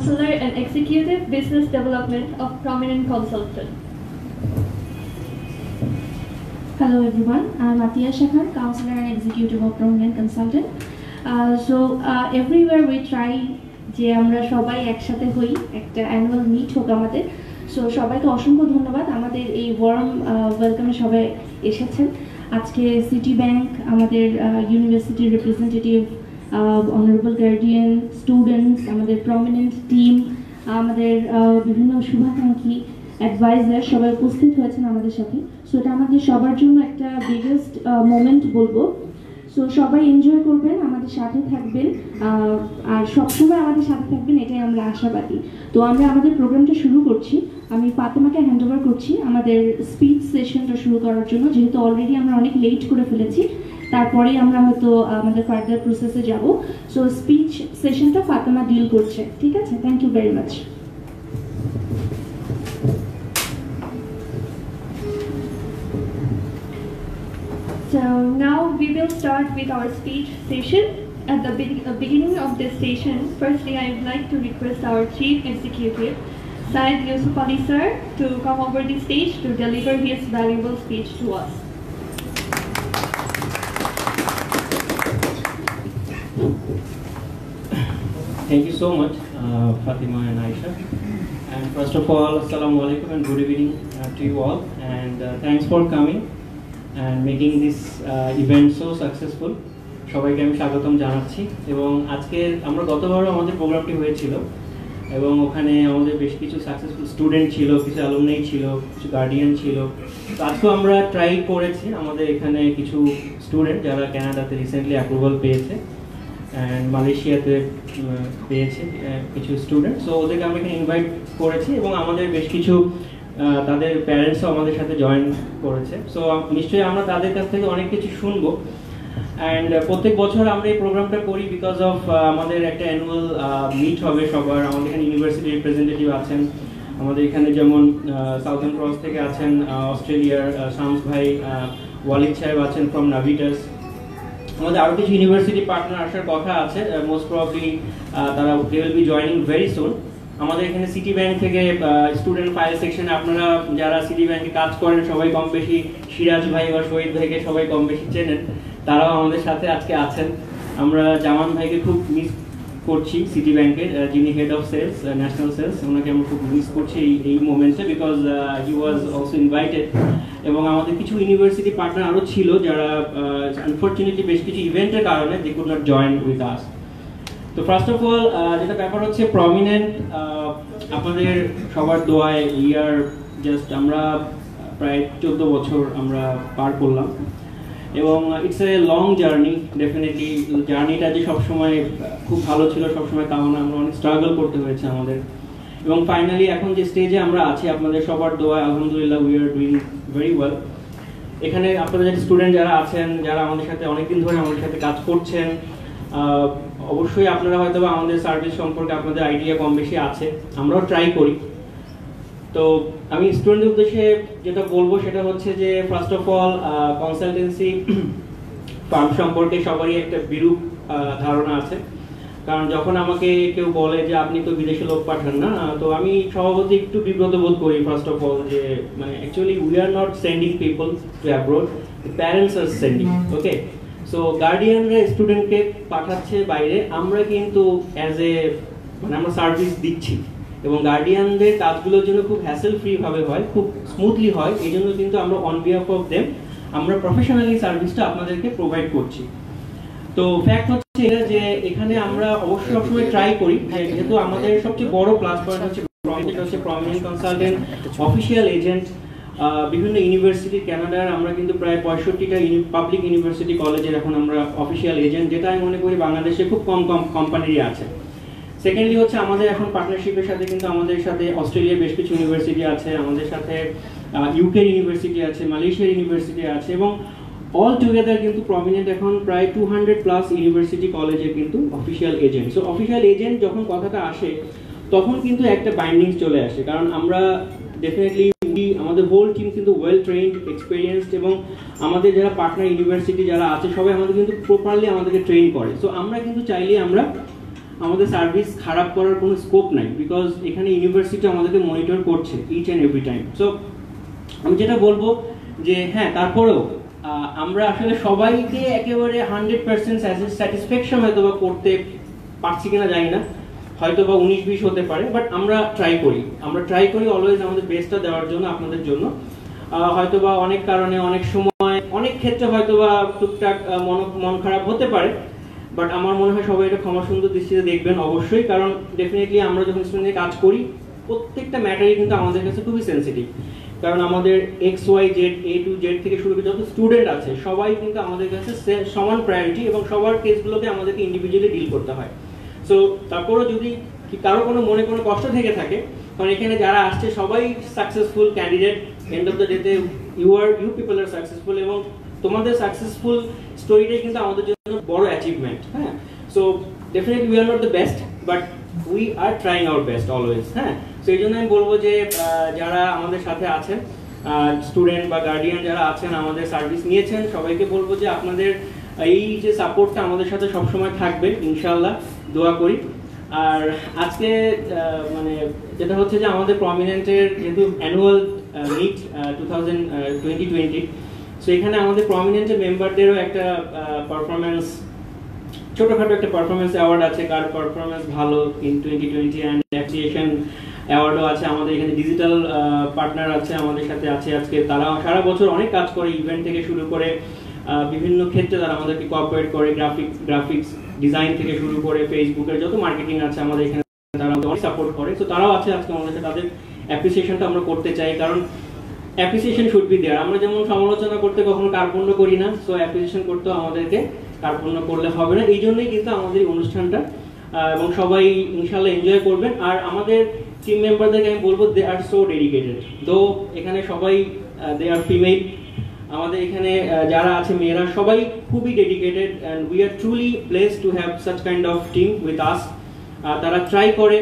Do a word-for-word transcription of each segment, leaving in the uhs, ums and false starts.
Counselor and Executive Business Development of Prominent Consultant. Hello everyone, I'm Atiya Shakhar, Counselor and Executive of Prominent Consultant. Uh, so uh, everywhere we try যে আমরা সবাই একসাথে হই, একটা annual meet হোক আমাদের। So সবাইকে অসংখ্য ধন্যবাদ আমাদের এই ওয়ার্ম ওয়েলকামে সবাই এসেছেন। আজকে সিটি ব্যাংক, আমাদের ইউনিভার্সিটির রিপ্রেজেন্টেটিভ, অনারেবল গার্ডিয়ান, স্টুডেন্টস, আমাদের প্রমিনেন্ট টিম, আমাদের বিভিন্ন শুভাকাঙ্ক্ষী, অ্যাডভাইজার সবাই উপস্থিত হয়েছেন আমাদের সাথে। সো এটা আমাদের সবার জন্য একটা বিগেস্ট মোমেন্ট বলবো। সো সবাই এনজয় করবেন, আমাদের সাথে থাকবেন, আর সবসময় আমাদের সাথে থাকবেন, এটাই আমরা আশাবাদী। তো আমরা আমাদের প্রোগ্রামটা শুরু করছি। আমি ফাতেমাকে হ্যান্ড ওভার করছি আমাদের স্পিচ সেশনটা শুরু করার জন্য, যেহেতু অলরেডি আমরা অনেক লেট করে ফেলেছি। তারপরেই আমরা হয়তো আমাদের ফার্দার প্রসেসে যাব। সো স্পিচ সেশনটা ফাতেমা ডিল করছে, ঠিক আছে? Thank you very much. So now we will start with our speech session. At the be uh, beginning of this session, firstly I would like to request our Chief Executive, Syed Yusuf Ali sir, to come over the stage to deliver his valuable speech to us. Thank you so much, uh, Fatima and Aisha. And first of all, Assalamu alaikum and good evening uh, to you all. And uh, thanks for coming and making this uh, event so successful. সবাইকে আমি স্বাগতম জানাচ্ছি। এবং আজকে আমরা গতবারও আমাদের প্রোগ্রামটি হয়েছিল এবং ওখানে আমাদের বেশ কিছু সাকসেসফুল স্টুডেন্ট ছিল, কিছু অ্যালুমনাই ছিল, কিছু গার্ডিয়ান ছিল। তো আজকেও আমরা ট্রাই করেছি আমাদের এখানে কিছু স্টুডেন্ট যারা কানাডাতে রিসেন্টলি অ্যাপ্রুভাল পেয়েছে অ্যান্ড মালয়েশিয়াতে পেয়েছে কিছু স্টুডেন্ট। সো ওদেরকে আমরা এখানে ইনভাইট করেছি এবং আমাদের বেশ কিছু তাদের প্যারেন্টসও আমাদের সাথে জয়েন করেছে। সো নিশ্চয়ই আমরা তাদের কাছ থেকে অনেক কিছু শুনবো। অ্যান্ড প্রত্যেক বছর আমরা এই প্রোগ্রামটা করি বিকজ অফ আমাদের একটা অ্যানুয়াল মিট হবে সবার। আমাদের এখানে ইউনিভার্সিটি রিপ্রেজেন্টেটিভ আছেন, আমাদের এখানে যেমন সাউথার্ন ক্রস থেকে আছেন অস্ট্রেলিয়ার শামস ভাই, ওয়ালিদ সাহেব আছেন ফ্রম নাভিটাস। আমাদের আরও কিছু ইউনিভার্সিটি পার্টনার আসার কথা আছে, মোস্ট প্রবাবলি তারা they will be joining very soon. আমাদের এখানে সিটি ব্যাংক থেকে স্টুডেন্ট ফাইল সেকশনে আপনারা যারা সিটি ব্যাংকে কাজ করেন সবাই কম বেশি সিরাজ ভাই বা শহীদ ভাইকে সবাই কম বেশি চেনেন, তারাও আমাদের সাথে আজকে আছেন। আমরা জামান ভাইকে খুব মিস করছি, সিটি ব্যাংকের যিনি head of sales, national sales, ওনাকে আমরা খুব মিস করছি এই এই মোমেন্টে because he was also invited. এবং আমাদের কিছু ইউনিভার্সিটি পার্টনার আরও ছিল যারা আনফর্চুনেটলি বেশ কিছু ইভেন্টের কারণে they could not join with us. তো ফার্স্ট অফ অল যেটা ব্যাপার হচ্ছে প্রমিনেন্ট, আপনাদের সবার দোয়ায় ইয়ার জাস্ট আমরা প্রায় চোদ্দো বছর আমরা পার করলাম এবং it's a long journey. Definitely জার্নিটা যে সবসময় খুব ভালো ছিল সবসময় তাও না, আমরা অনেক স্ট্রাগল করতে হয়েছে আমাদের। এবং ফাইনালি এখন যে স্টেজে আমরা আছি আপনাদের সবার দোয়ায় আলহামদুলিল্লাহ we are doing very well. এখানে আপনাদের যে স্টুডেন্ট যারা আছেন, যারা আমাদের সাথে অনেকদিন ধরে আমাদের সাথে কাজ করছেন, অবশ্যই আপনারা হয়তো আমাদের সার্ভিস সম্পর্কে আপনাদের আইডিয়া কম বেশি আছে, আমরাও ট্রাই করি। তো আমি স্টুডেন্টদের উদ্দেশ্যে যেটা বলবো সেটা হচ্ছে যে first of all consultancy firm সম্পর্কে সবারই একটা বিরূপ ধারণা আছে। কারণ যখন আমাকে কেউ বলে যে আপনি তো বিদেশে লোক পাঠান না, তো আমি স্বভাবতই একটু বিব্রত বোধ করি ফার্স্ট অফ অল যে মানে actually we are not sending people to abroad, parents are sending. Okay, so গার্ডিয়ানরা স্টুডেন্টকে পাঠাচ্ছে বাইরে, আমরা কিন্তু অ্যাজ এ মানে আমরা সার্ভিস দিচ্ছি এবং গার্ডিয়ানদের কাজগুলোর জন্য খুব হ্যাসেল ফ্রি ভাবে হয়, খুব স্মুথলি হয়। এই জন্য কিন্তু আমরা অন বিহাফ অফ দেম আমরা প্রফেশনালি সার্ভিসটা আপনাদেরকে প্রোভাইড করছি। তো ফ্যাক্ট হচ্ছে এটা যে এখানে আমরা অবশ্যই সবসময় ট্রাই করি, যেহেতু আমাদের সবচেয়ে বড় প্লাস পয়েন্ট হচ্ছে হচ্ছে প্রমিনেন্ট কনসালটেন্ট, অফিসিয়াল এজেন্ট বিভিন্ন ইউনিভার্সিটি কানাডার। আমরা কিন্তু প্রায় পঁয়ষট্টিটা পাবলিক ইউনিভার্সিটি কলেজের এখন আমরা অফিসিয়াল এজেন্ট, যেটা আমি মনে করি বাংলাদেশে খুব কম কম কোম্পানিরই আছে। সেকেন্ডলি হচ্ছে আমাদের এখন পার্টনারশিপের সাথে কিন্তু আমাদের সাথে অস্ট্রেলিয়ার বেশ কিছু ইউনিভার্সিটি আছে, আমাদের সাথে ইউকে ইউনিভার্সিটি আছে, মালয়েশিয়ার ইউনিভার্সিটি আছে এবং অল টুগেদার কিন্তু প্রমিনেন্ট এখন প্রায় টু হান্ড্রেড প্লাস ইউনিভার্সিটি কলেজের কিন্তু official agent. So official agent যখন কথাটা আসে তখন কিন্তু একটা বাইন্ডিংস চলে আসে, কারণ আমরা ডেফিনেটলি আমাদের হোল টিম কিন্তু ওয়েল ট্রেন্ড, এক্সপিরিয়েন্সড এবং আমাদের যারা পার্টনার ইউনিভার্সিটি যারা আছে সবাই আমাদের কিন্তু প্রপারলি আমাদেরকে ট্রেন করে। সো আমরা কিন্তু চাইলে আমরা আমাদের সার্ভিস খারাপ করার কোনো স্কোপ নাই, বিকজ এখানে ইউনিভার্সিটি আমাদেরকে মনিটর করছে each and every time. So আমি যেটা বলবো যে হ্যাঁ, তারপরেও আমরা আসলে সবাইকে একেবারে হান্ড্রেড পার্সেন্ট স্যাটিসফ্যাকশন হয়তো বা করতে পারছি কিনা জানি না, হয়তো বা উনিশ বিশ হতে পারে, বাট আমরা ট্রাই করি আমরা ট্রাই করি অলওয়েজ আমাদের বেস্টটা দেওয়ার জন্য আপনাদের জন্য। হয়তো বা অনেক কারণে অনেক সময় অনেক ক্ষেত্রে হয়তো বা টুকটাক মন মন খারাপ হতে পারে, বাট আমার মনে হয় সবাই এটা ক্ষমা সুন্দর দৃষ্টিতে দেখবেন অবশ্যই, কারণ ডেফিনেটলি আমরা যখন স্টুডেন্ট নিয়ে কাজ করি প্রত্যেকটা ম্যাটারই কিন্তু আমাদের কাছে খুবই সেন্সিটিভ, কারণ আমাদের X Y Z A to Z থেকে শুরু করে যত স্টুডেন্ট আছে সবাই কিন্তু আমাদের কাছে সমান প্রায়োরিটি, এবং সবার কেসগুলোকে আমাদেরকে ইন্ডিভিজুয়ালি ডিল করতে হয়। সো তারপরও যদি কারো কোনো মনে কোনো কষ্ট থেকে থাকে, কারণ এখানে যারা আসছে সবাই successful candidate, end of the ডেতে you are you people are successful, এবং তোমাদের সাকসেসফুল স্টোরিটাই কিন্তু আমাদের জন্য বড় অ্যাচিভমেন্ট। হ্যাঁ, so definitely we are not the best, but we are trying our best always. হ্যাঁ, সো এই জন্য আমি বলবো যে যারা আমাদের সাথে আছেন, স্টুডেন্ট বা গার্ডিয়ান যারা আছেন, আমাদের সার্ভিস নিয়েছেন, সবাইকে বলবো যে আপনাদের এই যে সাপোর্টটা আমাদের সাথে সবসময় থাকবে ইনশাআল্লাহ, দোয়া করি। আর আজকে মানে যেটা হচ্ছে যে আমাদের প্রমিনেন্টের যেহেতু annual meet two thousand twenty twenty, so এখানে আমাদের প্রমিনেন্টের মেম্বারদেরও একটা পারফরমেন্স, ছোটখাটো একটা পারফরমেন্স অ্যাওয়ার্ড আছে, কার পারফরমেন্স ভালো in twenty twenty, and appreciation অ্যাওয়ার্ডও আছে। আমাদের এখানে ডিজিটাল পার্টনার আছে আমাদের সাথে আছে আজকে, তারা সারা বছর অনেক কাজ করে, ইভেন্ট থেকে শুরু করে বিভিন্ন ক্ষেত্রে তারা আমাদেরকে কোঅপারেট করে, গ্রাফিক গ্রাফিক্স ডিজাইন থেকে শুরু করে ফেসবুকের যত মার্কেটিং আছে আমাদের এখানে তারা আমাদের অনেক সাপোর্ট করে। তো তারাও আছে আজকে আমাদের সাথে, তাদের অ্যাপ্রিসিয়েশনটা আমরা করতে চাই, কারণ অ্যাপ্রিসিয়েশন শুড বি দেয়ার। আমরা যেমন সমালোচনা করতে কখনো কার্পণ্য করি না, সো অ্যাপ্রিসিয়েশন করতেও আমাদেরকে কার্পণ্য করলে হবে না। এই জন্যই কিন্তু আমাদের এই অনুষ্ঠানটা, এবং সবাই ইনশাআল্লাহ এনজয় করবেন। আর আমাদের টিম মেম্বারদেরকে আমি বলবো দে আর সো ডেডিকেটেড, তো এখানে সবাই দে আর ফিমেল, আমাদের এখানে যারা আছে মেয়েরা সবাই খুবই dedicated, and we are truly blessed to have such kind of team with us. তারা ট্রাই করে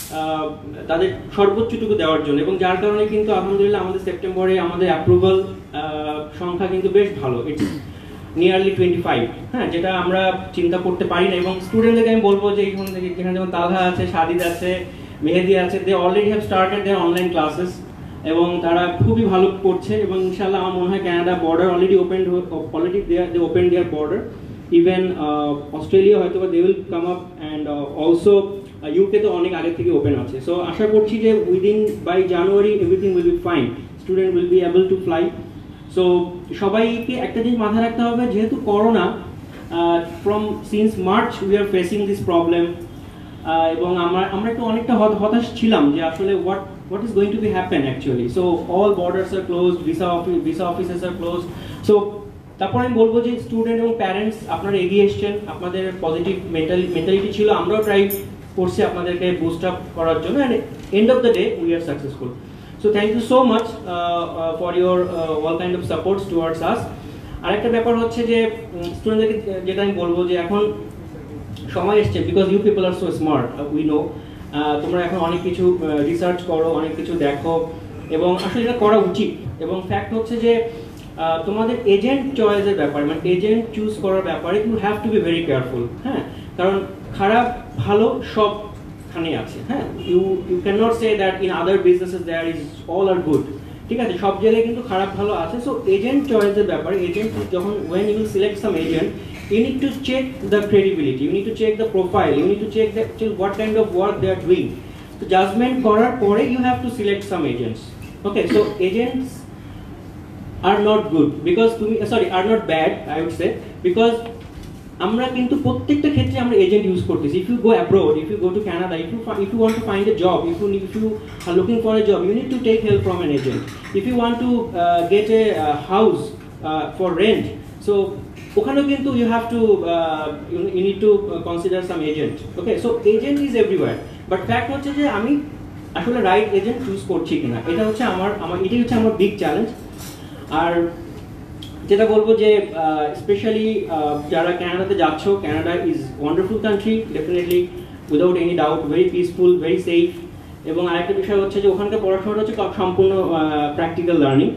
তাদের সর্বোচ্চটুকু দেওয়ার জন্য, এবং যার কারণে কিন্তু আলহামদুলিল্লাহ আমাদের সেপ্টেম্বরে আমাদের অ্যাপ্রুভাল সংখ্যা কিন্তু বেশ ভালো, ইটস নিয়ারলি টোয়েন্টি ফাইভ। হ্যাঁ, যেটা আমরা চিন্তা করতে পারি না। এবং স্টুডেন্টদেরকে আমি বলবো যে এখান থেকে এখানে যেমন তালহা আছে, সাদিদ আছে, মেহেদি আছে, they already have started their online classes, এবং তারা খুবই ভালো করছে। এবং ইনশাআল্লাহ আমার মনে হয় Canada border already open already they open their border, even Australia হয়তো বা they will come up, and also UK তো অনেক আগে থেকে ওপেন আছে। সো আশা করছি যে within by January everything will be fine, student will be able to fly. So সবাইকে একটা জিনিস মাথায় রাখতে হবে, যেহেতু corona from since March we are facing this problem, এবং আমরা আমরা একটু অনেকটা হতাশ ছিলাম যে আসলে what what is going to be happen actually. So all borders are closed, visa office visa offices are closed. So তারপর আমি বলবো যে স্টুডেন্ট এবং প্যারেন্টস আপনারা এগিয়ে এসছেন, আপনাদের পজিটিভ মেন্টাল মেন্টালিটি ছিল, আমরাও ট্রাই করছি আপনাদেরকে বুস্ট আপ করার জন্য, and end of the day we are successful. So thank you so much for your all kind of supports towards us. আরেকটা ব্যাপার হচ্ছে যে স্টুডেন্টদেরকে যেটা আমি বলবো যে এখন সময় এসছে, because you people are so smart, we know, তোমরা এখন অনেক কিছু রিসার্চ করো, অনেক কিছু দেখো, এবং আসলে এটা করা উচিত। এবং ফ্যাক্ট হচ্ছে যে তোমাদের এজেন্ট চয়েসের ব্যাপারে, মানে এজেন্ট চুজ করার ব্যাপারে you have to be very careful. হ্যাঁ, কারণ খারাপ ভালো সবখানে আছে। হ্যাঁ, you you can not say that in other businesses there is all are good, ঠিক আছে, সব জায়গায় কিন্তু খারাপ ভালো আছে। সো এজেন্ট চয়েসের ব্যাপারে, এজেন্ট যখন when you select some agent, you need to check the credibility, you need to check the profile, you need to check the what kind of work they are doing. So judgment korar pore you have to select some agents. Okay, so agents are not good because to me, sorry, are not bad I would say, because আমরা কিন্তু প্রত্যেকটা ক্ষেত্রে আমরা agent use করতেছি। If you go abroad, if you go to Canada, if you if you want to find a job, if you if you are looking for a job, you need to take help from an agent. If you want to get a house for rent, so ওখানেও কিন্তু you have to you need to consider some agent. Okay, so agent is everywhere, but fact হচ্ছে যে আমি আসলে right agent choose করছি কিনা, এটা হচ্ছে আমার আমার এটাই হচ্ছে আমার বিগ চ্যালেঞ্জ। আর যেটা বলবো যে স্পেশালি যারা ক্যানাডাতে যাচ্ছ, Canada is wonderful country, definitely without any doubt, very peaceful, very safe. এবং আরেকটা বিষয় হচ্ছে যে ওখানকার পড়াশোনাটা হচ্ছে সম্পূর্ণ প্র্যাকটিক্যাল লার্নিং।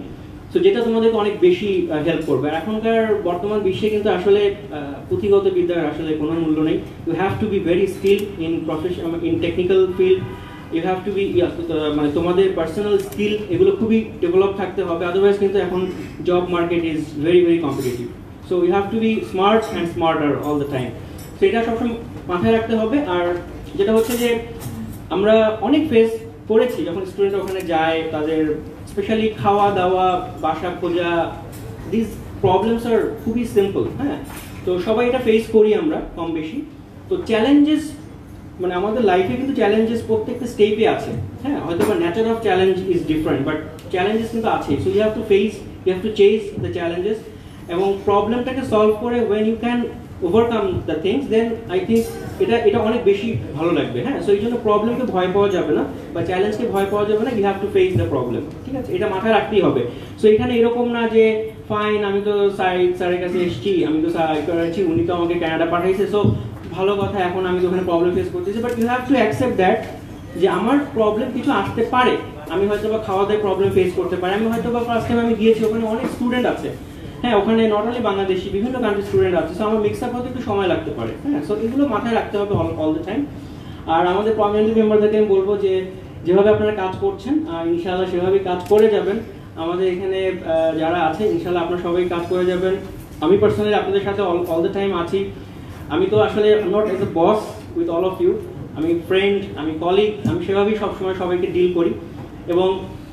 সো যেটা তোমাদেরকে অনেক বেশি হেল্প করবে। এখনকার বর্তমান বিশ্বে কিন্তু আসলে পুঁথিগত বিদ্যার আসলে কোনো মূল্য নেই। You have to be very skill in profession, in technical field. You have to be মানে তোমাদের পার্সোনাল স্কিল এগুলো খুবই ডেভেলপ থাকতে হবে, আদারওয়াইজ কিন্তু এখন job market is very very competitive. So you have to be smart and smarter all the time. So এটা সবসময় মাথায় রাখতে হবে। আর যেটা হচ্ছে যে আমরা অনেক ফেস করেছি যখন স্টুডেন্ট ওখানে যায়, তাদের স্পেশালি খাওয়া দাওয়া, বাসা খোঁজা, দিস প্রবলেমস আর খুবই সিম্পল। হ্যাঁ, তো সবাই এটা ফেস করি আমরা কম বেশি। তো চ্যালেঞ্জেস মানে আমাদের লাইফে কিন্তু চ্যালেঞ্জেস প্রত্যেকটা স্টেপে আছে। হ্যাঁ, হয়তো বা nature of challenge is different, but challenges কিন্তু আছে। So you have to face, you have to chase the challenges, এবং প্রবলেমটাকে সলভ করে when you can overcome the things, then I think এটা এটা অনেক বেশি ভালো লাগবে। হ্যাঁ, সো এই জন্য প্রবলেমকে ভয় পাওয়া যাবে না বা চ্যালেঞ্জকে ভয় পাওয়া যাবে না। You have to face the problem, ঠিক আছে? এটা মাথায় রাখতেই হবে। সো এখানে এরকম না যে ফাইন, আমি তো সাইড স্যারের কাছে এসেছি, আমি তো সাইড করেছি, উনি তো আমাকে কানাডা পাঠাইছে, সো ভালো কথা, এখন আমি তো ওখানে প্রবলেম ফেস করতেছি। But you have to accept that যে আমার প্রবলেম কিছু আসতে পারে। আমি হয়তো বা খাওয়া দাওয়ার প্রবলেম ফেস করতে পারি। আমি হয়তো বা ফার্স্ট টাইম আমি গিয়েছি, ওখানে অনেক স্টুডেন্ট আছে। হ্যাঁ, ওখানে নট অনলি বাংলাদেশি, বিভিন্ন কান্ট্রির স্টুডেন্ট আছে। সো আমার মিক্স আপ হতে একটু সময় লাগতে পারে। হ্যাঁ, সো এগুলো মাথায় রাখতে হবে অল দ্য টাইম। আর আমাদের পার্মানেন্ট মেম্বারদেরকে আমি বলবো যে যেভাবে আপনারা কাজ করছেন ইনশাআল্লাহ সেভাবেই কাজ করে যাবেন। আমাদের এখানে যারা আছে ইনশাআল্লাহ আপনারা সবাই কাজ করে যাবেন। আমি পার্সোনালি আপনাদের সাথে অল দ্য টাইম আছি। আমি তো আসলে not as a boss with all of you, আমি ফ্রেন্ড, আমি কলিগ, আমি সেভাবেই সবসময় সবাইকে ডিল করি এবং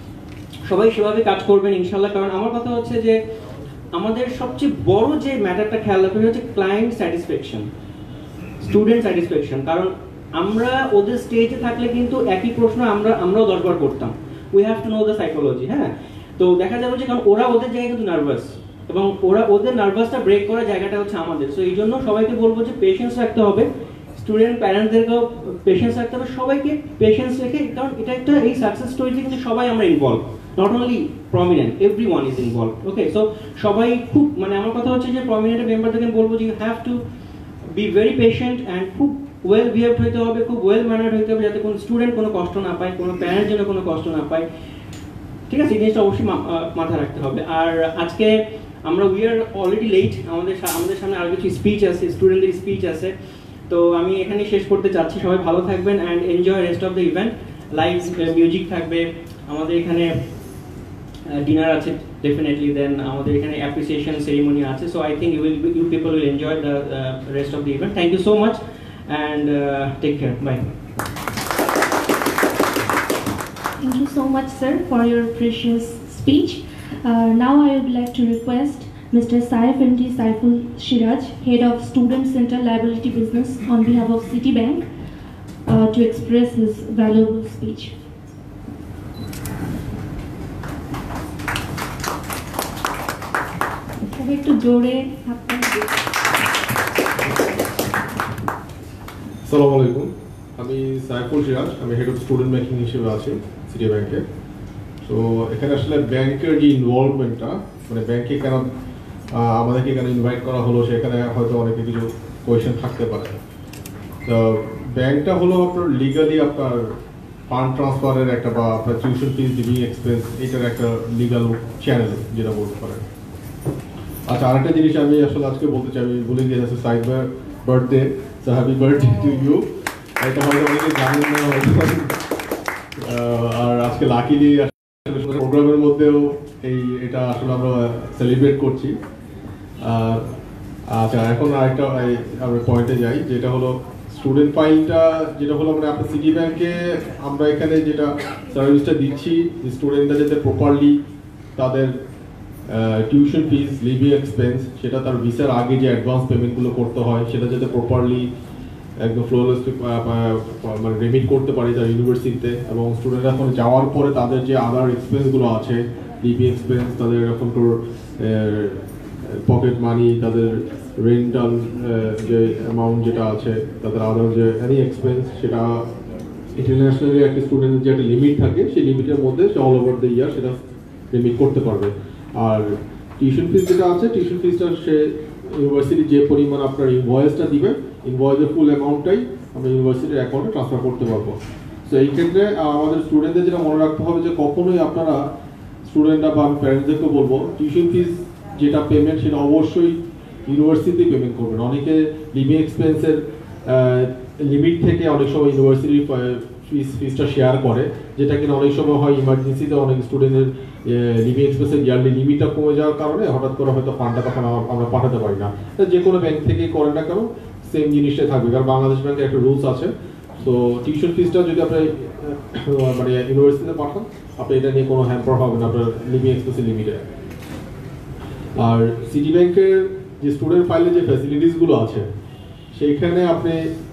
সবাই সেভাবে কাজ করবেন ইনশাআল্লাহ। কারণ আমার কথা হচ্ছে যে আমাদের সবচেয়ে বড় যে ম্যাটারটা খেয়াল রাখতে হচ্ছে ক্লায়েন্ট স্যাটিসফ্যাকশন, স্টুডেন্ট স্যাটিসফ্যাকশন। কারণ আমরা ওদের স্টেজে থাকলে কিন্তু একই প্রশ্ন আমরা আমরাও দরবার করতাম। We have to know the psychology. হ্যাঁ, তো দেখা যাবে যে কারণ ওরা ওদের জায়গায় কিন্তু নার্ভাস, এবং ওরা ওদের নার্ভাসটা ব্রেক করার জায়গাটা হচ্ছে আমাদের। সো এই জন্য সবাইকে বলবো যে পেশেন্স রাখতে হবে, স্টুডেন্ট প্যারেন্টসদেরকেও পেশেন্স রাখতে হবে, সবাইকে পেশেন্স রেখে, কারণ এটা একটা এই সাকসেস স্টোরিতে কিন্তু সবাই আমরা involve, not only Prominent, everyone is involve. Okay, so সবাই খুব মানে আমার কথা হচ্ছে যে প্রমিনেন্ট মেম্বারদেরকে বলবো যে you have to be very patient and খুব ওয়েল বিহেভড হইতে হবে, খুব ওয়েল ম্যানার্ড হইতে হবে, যাতে কোনো স্টুডেন্ট কোনো কষ্ট না পায়, কোনো প্যারেন্ট যেন কোনো কষ্ট না পায়। ঠিক আছে, এই জিনিসটা অবশ্যই মাথায় রাখতে হবে। আর আজকে আমরা উই আর অলরেডি লেট, আমাদের আমাদের সামনে আরো কিছু স্পিচ আছে, স্টুডেন্টদের স্পিচ আছে। তো আমি এখানে শেষ করতে চাচ্ছি। সবাই ভালো থাকবেন and enjoy rest of the event. Live music থাকবে, আমাদের এখানে ডিনার আছে ডেফিনেটলি, দেন আমাদের এখানে অ্যাপ্রিসিয়েশন সেরিমনি আছে। So I think you will you people will enjoy the rest of the event. Thank you so much and take care, bye. Thank you so much, sir, for your precious speech. Uh, now I would like to request Mister Saif N D Saiful Shiraj, Head of Student Center Liability Business on behalf of Citibank, uh, to express his valuable speech. একটু জোরে আসসালামু আলাইকুম, আমি সাইফুল সিরাজ, আমি head of student banking হিসেবে আছি city ব্যাংকে। তো এখানে আসলে ব্যাংকের যে ইনভলভমেন্টটা, মানে ব্যাংকে কেন আমাদেরকে কেন ইনভাইট করা হলো, সেখানে হয়তো অনেকে কিছু কোয়েশ্চেন থাকতে পারে। তো ব্যাংকটা হলো আপনার লিগালি আপনার ফান্ড ট্রান্সফারের একটা, বা আপনার টিউশন ফিস, লিভিং এক্সপেন্স, এটার একটা লিগাল চ্যানেল যেটা বলতে পারেন। আচ্ছা, আরেকটা জিনিস আমি আসলে আজকে বলতে চাই, আমি ভুলে গিয়েছি, side by birthday, so happy birthday to you. এটা হয়তো অনেকে জানেন না হয়তো, আর আজকে লাকিলি প্রোগ্রামের মধ্যেও এই এটা আসলে আমরা সেলিব্রেট করছি। আর আচ্ছা, এখন আরেকটা আমরা পয়েন্টে যাই, যেটা হলো স্টুডেন্ট ফাইলটা, যেটা হলো মানে আপনার সিটি ব্যাংকে আমরা এখানে যেটা সার্ভিসটা দিচ্ছি, যে স্টুডেন্টরা যাতে প্রপারলি তাদের টিউশন ফিস, লিভিং এক্সপেন্স, সেটা তার ভিসার আগে যে অ্যাডভান্স পেমেন্টগুলো করতে হয় সেটা যাতে প্রপারলি একদম ফ্লোলেস মানে রেমিট করতে পারি তার ইউনিভার্সিটিতে, এবং স্টুডেন্টরা এখন যাওয়ার পরে তাদের যে আদার এক্সপেন্সগুলো আছে, লিভিং এক্সপেন্স, তাদের এখন তোর পকেট মানি, তাদের রেন্টাল যে অ্যামাউন্ট যেটা আছে, তাদের আদার যে এনি এক্সপেন্স, সেটা ইন্টারন্যাশনালি একটা স্টুডেন্টের যে একটা লিমিট থাকে, সেই লিমিটের মধ্যে সে অল ওভার দ্য ইয়ার সেটা রেমিট করতে পারবে। আর টিউশন ফিস যেটা আছে, টিউশন ফিসটা সে ইউনিভার্সিটি যে পরিমাণ আপনার ইনভয়েসটা দিবে, ইনভয়েসের ফুল অ্যামাউন্টটাই আমরা ইউনিভার্সিটির অ্যাকাউন্টে ট্রান্সফার করতে পারবো। সো এই ক্ষেত্রে আমাদের স্টুডেন্টদের যেটা মনে রাখতে হবে যে কখনোই আপনারা স্টুডেন্টরা বা প্যারেন্টসদেরকে বলবো টিউশন ফিস যেটা পেমেন্ট সেটা অবশ্যই ইউনিভার্সিটি পেমেন্ট করবেন। অনেকে লিভিং এক্সপেন্সের লিমিট থেকে অনেক সময় ইউনিভার্সিটির ফিস ফিসটা শেয়ার করে, যেটা কিনা অনেক সময় হয় ইমার্জেন্সিতে অনেক স্টুডেন্টের লিভিং এক্সপেন্সের ইয়ারলি লিমিটটা কমে যাওয়ার কারণে হঠাৎ করে হয়তো ফান্ডটা তখন আমরা পাঠাতে পারি না। যে কোনো ব্যাংক থেকেই করেন না কেন সেম জিনিসটাই থাকবে, কারণ বাংলাদেশ ব্যাংকের একটা রুলস আছে। তো টিউশন ফিসটা যদি আপনি মানে ইউনিভার্সিটিতে পাঠান আপনি এটা নিয়ে কোনো হ্যাম্পার হবে না আপনার লিভিং এক্সপেন্সের লিমিটে। আর সিটি ব্যাংকের যে স্টুডেন্ট ফাইলে যে ফ্যাসিলিটিসগুলো আছে সেইখানে আপনি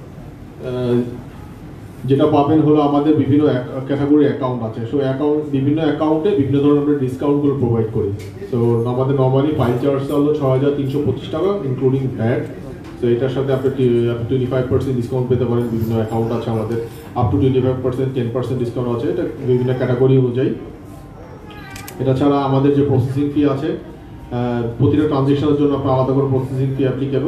যেটা পাবেন হলো আমাদের বিভিন্ন ক্যাটাগরি অ্যাকাউন্ট আছে। সো অ্যাকাউন্ট বিভিন্ন অ্যাকাউন্টে বিভিন্ন ধরনের আমরা ডিসকাউন্টগুলো প্রোভাইড করি। সো আমাদের নর্মালি ফাইল চার্জটা হলো ছয় হাজার তিনশো পঁচিশ টাকা ইনক্লুডিং ভ্যাট। তো এটার সাথে আপনি টোয়েন্টি ফাইভ পার্সেন্ট ডিসকাউন্ট পেতে পারেন। বিভিন্ন অ্যাকাউন্ট আছে আমাদের up to twenty five percent ten percent discount আছে, এটা বিভিন্ন ক্যাটাগরি অনুযায়ী। এটা ছাড়া আমাদের যে প্রসেসিং ফি আছে প্রতিটা ট্রানজেকশনের জন্য আপনার আলাদা করে প্রসেসিং ফি অ্যাপ্লিকেবল।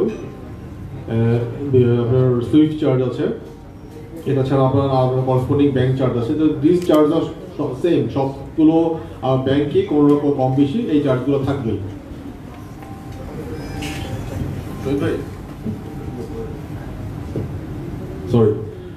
আপনার সুইফট চার্জ আছে, এটা ছাড়া আপনার করসপন্ডিং ব্যাংক চার্জ আছে। তো দিস চার্জ আর সেম, সবগুলো ব্যাংকে কোনো রকম কম বেশি এই চার্জগুলো থাকবেই। সরি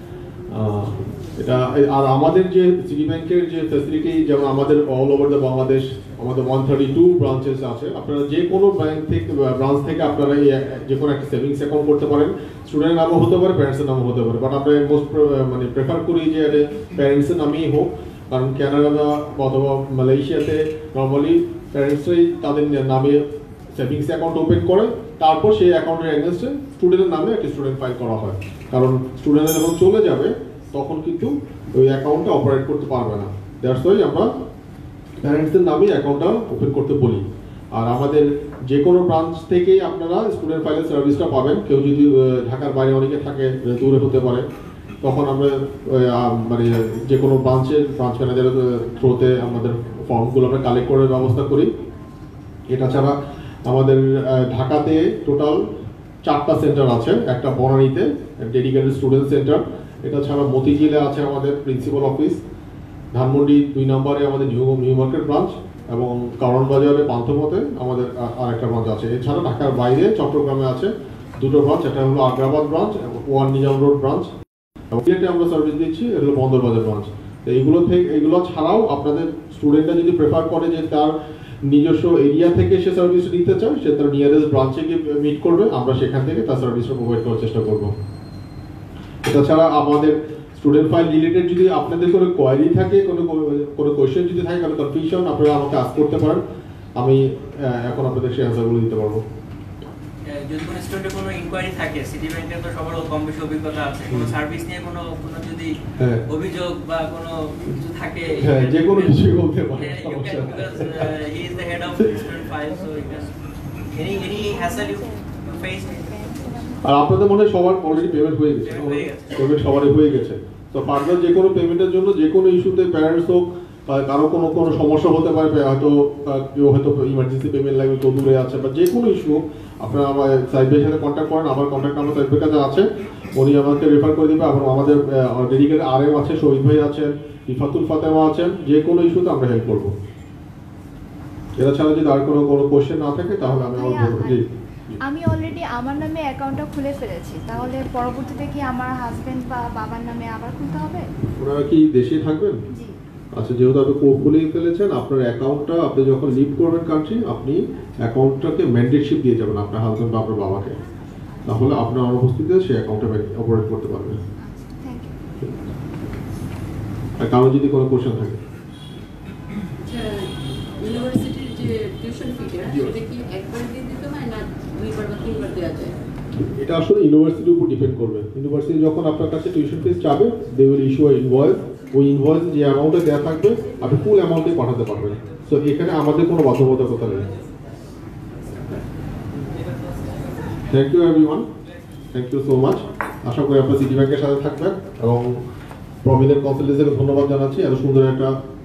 এটা আর আমাদের যে সিটি ব্যাংকের যে ফ্যাসিলিটি, যেমন আমাদের অল ওভার দ্য বাংলাদেশ আমাদের ওয়ান থার্টি টু ব্রাঞ্চেস আছে। আপনারা যে কোনো ব্যাংক থেকে ব্রাঞ্চ থেকে আপনারা যে কোনো একটা সেভিংস অ্যাকাউন্ট করতে পারেন। স্টুডেন্টের নামও হতে পারে, প্যারেন্টসের নামও হতে পারে, বাট আমরা মোস্ট মানে প্রেফার করি যে প্যারেন্টসের নামেই হোক, কারণ কানাডা অথবা মালয়েশিয়াতে নর্মালি প্যারেন্টসরাই তাদের নামে সেভিংস অ্যাকাউন্ট ওপেন করে, তারপর সেই অ্যাকাউন্টের এগেনস্টে স্টুডেন্টের নামে একটা স্টুডেন্ট ফাইল করা হয়। কারণ স্টুডেন্টরা যখন চলে যাবে তখন কিন্তু ওই অ্যাকাউন্টটা অপারেট করতে পারবে না। দ্যাটস ওয়াই আমরা প্যারেন্টসদের নামে অ্যাকাউন্টটা ওপেন করতে বলি। আর আমাদের যে কোনো ব্রাঞ্চ থেকেই আপনারা স্টুডেন্ট ফাইলের সার্ভিসটা পাবেন। কেউ যদি ঢাকার বাইরে অনেকে থাকে, দূরে হতে পারে, তখন আমরা মানে যে কোনো ব্রাঞ্চের ব্রাঞ্চ ম্যানেজারের থ্রুতে আমাদের ফর্মগুলো আমরা কালেক্ট করার ব্যবস্থা করি। এটা ছাড়া আমাদের ঢাকাতে টোটাল চারটা সেন্টার আছে, একটা বনানীতে ডেডিকেটেড স্টুডেন্ট সেন্টার, এটা ছাড়া মতিঝিলে আছে আমাদের প্রিন্সিপাল অফিস, ধানমন্ডি দুই নম্বরে আমাদের নিউ নিউ মার্কেট ব্রাঞ্চ, এবং কারণ বাজারে পান্থপথে আমাদের আরেকটা ব্রাঞ্চ আছে। এছাড়া ঢাকার বাইরে চট্টগ্রামে আছে দুটো ব্রাঞ্চ, একটা হলো আগ্রাবাদ ব্রাঞ্চ এবং ওয়ান নিজাম রোড ব্রাঞ্চ, এবং সিলেটে আমরা সার্ভিস দিচ্ছি, এটা হলো বন্দরবাজার ব্রাঞ্চ। এইগুলো থেকে এগুলো ছাড়াও আপনাদের স্টুডেন্টরা যদি প্রেফার করে যে তার নিজস্ব এরিয়া থেকে সে সার্ভিস নিতে চায়, সে তার নিয়ারেস্ট ব্রাঞ্চে গিয়ে মিট করবে, আমরা সেখান থেকে তার সার্ভিসটা প্রোভাইড করার চেষ্টা করব। এটা ছাড়া আমাদের স্টুডেন্ট ফাইল রিলেটেড যদি আপনাদের কোনো কোয়ারি থাকে, কোনো কোনো কোয়েশ্চেন যদি থাকে, কোনো কনফিউশন, আপনারা আমাকে আস্ক করতে পারেন, আমি এখন আপনাদের সেই অ্যান্সারগুলো দিতে পারবো। যদি কোনো স্টুডেন্টের কোনো ইনকোয়ারি থাকে, সিটি ব্যাংকের তো সবার কম বেশি অভিজ্ঞতা আছে, কোনো সার্ভিস নিয়ে কোনো কোনো যদি অভিযোগ বা কোনো কিছু থাকে, হ্যাঁ যে কোনো কিছুই বলতে পারেন, সমস্যা নেই, because he is the head of student file, so you can any any hassle you face. আর আপনাদের মনে হয় সবার অলরেডি পেমেন্ট হয়ে গেছে, পেমেন্ট সবারই হয়ে গেছে। তো ফার্দার যে কোনো পেমেন্টের জন্য যে কোনো ইস্যুতে প্যারেন্টস হোক, কারো কোনো কোনো সমস্যা হতে পারে, হয়তো কেউ হয়তো ইমার্জেন্সি পেমেন্ট লাগবে, কেউ দূরে আছে, বা যে কোনো ইস্যু হোক, আপনারা আমার সাইড ভাইয়ের সাথে কন্ট্যাক্ট করেন। আমার কন্ট্যাক্ট নাম্বার সাইড ভাইয়ের কাছে আছে, উনি আমাকে রেফার করে দেবে। এবং আমাদের ডেডিকেটেড আর এম আছে, শহীদ ভাই আছেন, ইফাতুল ফাতেমা আছেন, যে কোনো ইস্যুতে আমরা হেল্প করবো। এটা ছাড়া যদি আর কোনো কোনো কোয়েশ্চেন না থাকে তাহলে আমি আমার বলবো। জি, আমি অলরেডি আমার নামে অ্যাকাউন্টটা খুলে ফেলেছি, তাহলে পরবর্তীতে কি আমার হাজবেন্ড বা বাবার নামে আবার খুলতে হবে? ওনারা কি দেশেই থাকবেন? জি। আচ্ছা, যেহেতু আপনি খুলেই ফেলেছেন, আপনার অ্যাকাউন্টটা আপনি যখন লিভ করবেন কান্ট্রি, আপনি অ্যাকাউন্টটাকে ম্যান্ডেটশিপ দিয়ে যাবেন আপনার হাজবেন্ড বা আপনার বাবাকে, তাহলে আপনার অনুপস্থিতিতে সেই অ্যাকাউন্টটা অপারেট করতে পারবেন। Thank you. আর কারো যদি কোনো কোশ্চেন থাকে। আচ্ছা, ইউনিভার্সিটির যে টিউশন ফিটা সেটা কি একবার দিয়ে দিতে হয় না দুইবার বা তিনবার দেওয়া যায়? এটা আসলে ইউনিভার্সিটির উপর ডিপেন্ড করবে। ইউনিভার্সিটি যখন আপনার কাছে টিউশন ফিস চাবে, they will issue a invoice. ওই ইনভয়েস যে অ্যামাউন্টে দেওয়া থাকবে আপনি ফুল অ্যামাউন্টে পাঠাতে পারবেন। সো এখানে আমাদের কোনো বাধ্যবাধকতা নেই। Thank you everyone, thank you so much. আশা করি আপনার সিটি ব্যাংকের সাথে থাকবেন, এবং প্রমিনেন্ট কনসালটেন্সিকে ধন্যবাদ জানাচ্ছি এত সুন্দর একটা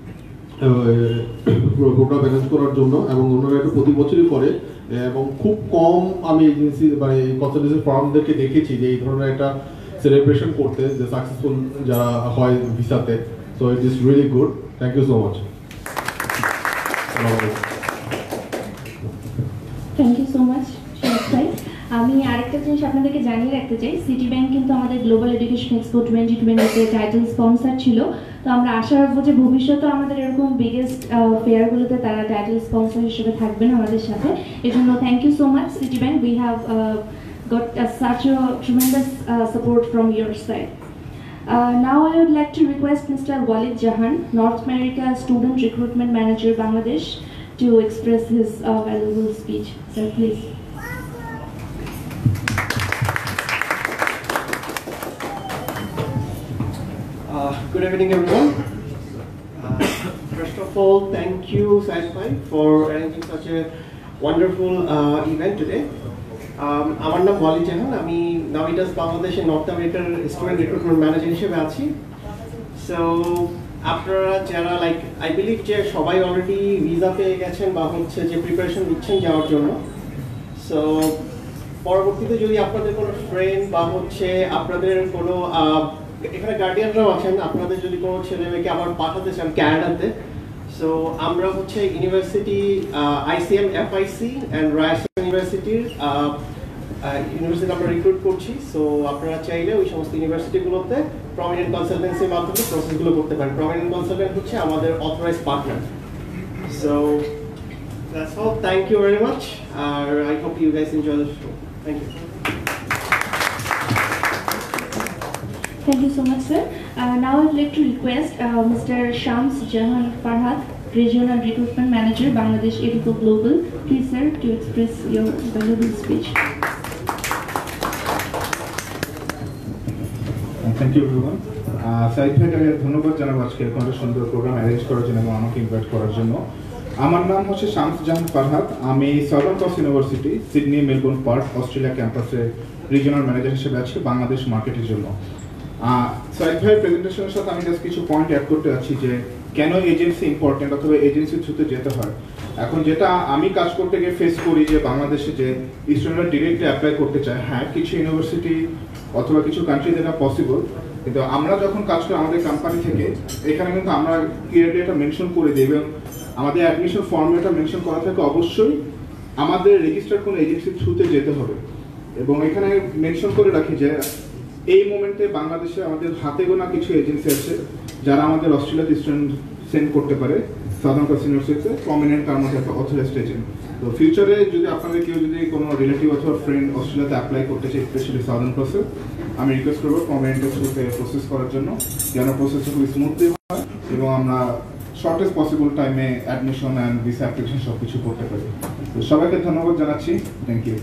প্রোগ্রাম অ্যারেঞ্জ করার জন্য। এবং ওনারা এটা প্রতি বছরই করে, এবং খুব কম আমি এজেন্সি মানে কনসালটেন্সি ফার্মদেরকে দেখেছি যে এই ধরনের একটা সেলিব্রেশন করতে, যে সাকসেসফুল যারা হয় ভিসাতে। So it is really good. Thank you so much. Thank you so much Shiraz ভাই। আমি আরেকটা জিনিস আপনাদেরকে জানিয়ে রাখতে চাই, সিটি ব্যাংক কিন্তু আমাদের গ্লোবাল এডুকেশন এক্সপো টোয়েন্টি টোয়েন্টিতে টাইটেল স্পন্সর ছিল। তো আমরা আশা রাখবো যে ভবিষ্যতে আমাদের এরকম বিগেস্ট ফেয়ারগুলোতে তারা টাইটেল স্পন্সর হিসেবে থাকবেন আমাদের সাথে। এই জন্য thank you so much City Bank, we have got uh, such a tremendous uh, support from your side. Uh, now I would like to request Mister Walid Jahan, North America Student Recruitment Manager, Bangladesh, to express his uh, valuable speech. Sir, please. Uh, good evening, everyone. Uh, first of all, thank you, Said Bhai, for arranging such a wonderful uh, event today. Um, আমার নাম ওয়ালিদ জাহান, আমি Navitas বাংলাদেশে north আমেরিকার student recruitment manager হিসেবে আছি। So আপনারা যারা like I believe যে সবাই অলরেডি ভিসা পেয়ে গেছেন বা হচ্ছে যে প্রিপারেশন নিচ্ছেন যাওয়ার জন্য। সো পরবর্তীতে যদি আপনাদের কোনো ফ্রেন্ড বা হচ্ছে আপনাদের কোনো এখানে গার্ডিয়ানরাও আছেন, আপনাদের যদি কোনো ছেলে মেয়েকে আবার পাঠাতে চান ক্যানাডাতে, সো আমরা হচ্ছে university ICM FIC and Ryerson ইউনিভার্সিটির ইউনিভার্সিটি আমরা রিক্রুট করছি। সো আপনারা চাইলে ওই সমস্ত ইউনিভার্সিটিগুলোতে প্রমিনেন্ট কনসালটেন্সির মাধ্যমে প্রসেসগুলো করতে পারেন। প্রমিনেন্ট কনসালটেন্ট হচ্ছে আমাদের authorised partner. So that's all, thank you very much, আর I hope you guys enjoy the show. Thank you. Thank you so much, sir. Uh, now I would like to request uh, Mister Shams Jahan Farhat, Regional Recruitment Manager, Bangladesh Educo Global. Please, sir, to express your valuable speech. Thank you, everyone. Saeed ভাইকে ধন্যবাদ জানাবো আজকে এরকম একটা সুন্দর programme arrange করার জন্য এবং আমাকে ইনভাইট করার জন্য। আমার নাম হচ্ছে শামস জাহান ফারহাত, আমি Southern Cross University Sydney Melbourne Park Australia ক্যাম্পাসে রিজিওনাল ম্যানেজার হিসেবে আছি বাংলাদেশ মার্কেটের জন্য। সাইদ ভাইয়ের প্রেজেন্টেশনের সাথে আমি জাস্ট কিছু পয়েন্ট অ্যাড করতে যাচ্ছি যে কেন এজেন্সি ইম্পর্টেন্ট অথবা এজেন্সির থ্রুতে যেতে হয়। এখন যেটা আমি কাজ করতে গিয়ে ফেস করি যে বাংলাদেশে যে স্টুডেন্টরা ডিরেক্টলি অ্যাপ্লাই করতে চায়, হ্যাঁ কিছু ইউনিভার্সিটি অথবা কিছু কান্ট্রিতে এটা পসিবল, কিন্তু আমরা যখন কাজ করি আমাদের কোম্পানি থেকে এখানে কিন্তু আমরা ক্লিয়ারলি এটা মেনশন করে দিই এবং আমাদের অ্যাডমিশন ফর্মে এটা মেনশন করা থাকে অবশ্যই আমাদের রেজিস্টার্ড কোনো এজেন্সির থ্রুতে যেতে হবে। এবং এখানে মেনশন করে রাখি যে এই মোমেন্টে বাংলাদেশে আমাদের হাতে গোনা কিছু এজেন্সি আছে যারা আমাদের অস্ট্রেলিয়াতে স্টুডেন্ট সেন্ড করতে পারে সাউদার্ন ক্রস ইউনিভার্সিটিতে, প্রমিনেন্ট তার মধ্যে একটা অথরাইজড এজেন্ট। তো ফিউচারে যদি আপনাদের কেউ যদি কোনো রিলেটিভ অথবা ফ্রেন্ড অস্ট্রেলিয়াতে অ্যাপ্লাই করতে চাই স্পেশালি সাউদার্ন ক্রসে, আমি রিকোয়েস্ট করবো প্রমিনেন্টের থ্রুতে প্রসেস করার জন্য, যেন প্রসেসটা খুব স্মুথলি হয় এবং আমরা শর্টেস্ট পসিবল টাইমে অ্যাডমিশন অ্যান্ড ভিসা অ্যাপ্লিকেশন সব কিছু করতে পারি। তো সবাইকে ধন্যবাদ জানাচ্ছি, thank you.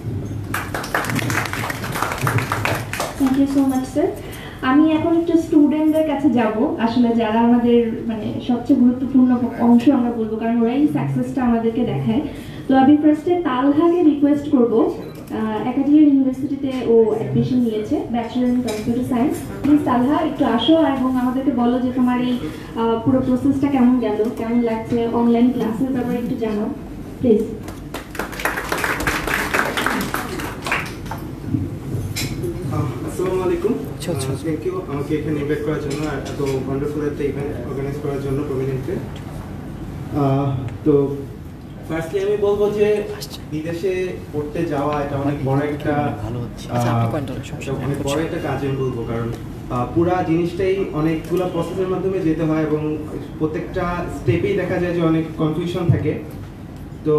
Thank you so much, sir. আমি এখন একটু স্টুডেন্টদের কাছে যাব, আসলে যারা আমাদের মানে সবচেয়ে গুরুত্বপূর্ণ অংশ আমরা বলবো, কারণ ওরাই সাকসেসটা আমাদেরকে দেখায়। তো আমি ফার্স্টে তালহাকে রিকোয়েস্ট করবো, একাডেমিক ইউনিভার্সিটিতে ও অ্যাডমিশন নিয়েছে bachelor in computer science. Please Talha একটু আসো এবং আমাদেরকে বলো যে তোমার এই পুরো প্রসেসটা কেমন গেল, কেমন লাগছে, অনলাইন ক্লাসের ব্যাপারে একটু জানাও প্লিজ। আসসালামু আলাইকুম, থ্যাংক ইউ আমাকে এখানে ইনভাইট করার জন্য, এত ওয়ান্ডারফুল একটা ইভেন্ট অর্গানাইজ করার জন্য প্রমিনেন্টকে। তো ফার্স্টলি আমি বলবো যে বিদেশে পড়তে যাওয়া এটা অনেক বড় একটা অনেক বড় একটা কাজ আমি বলবো, কারণ পুরা জিনিসটাই অনেকগুলো প্রসেসের মাধ্যমে যেতে হয় এবং প্রত্যেকটা স্টেপেই দেখা যায় যে অনেক কনফিউশন থাকে। তো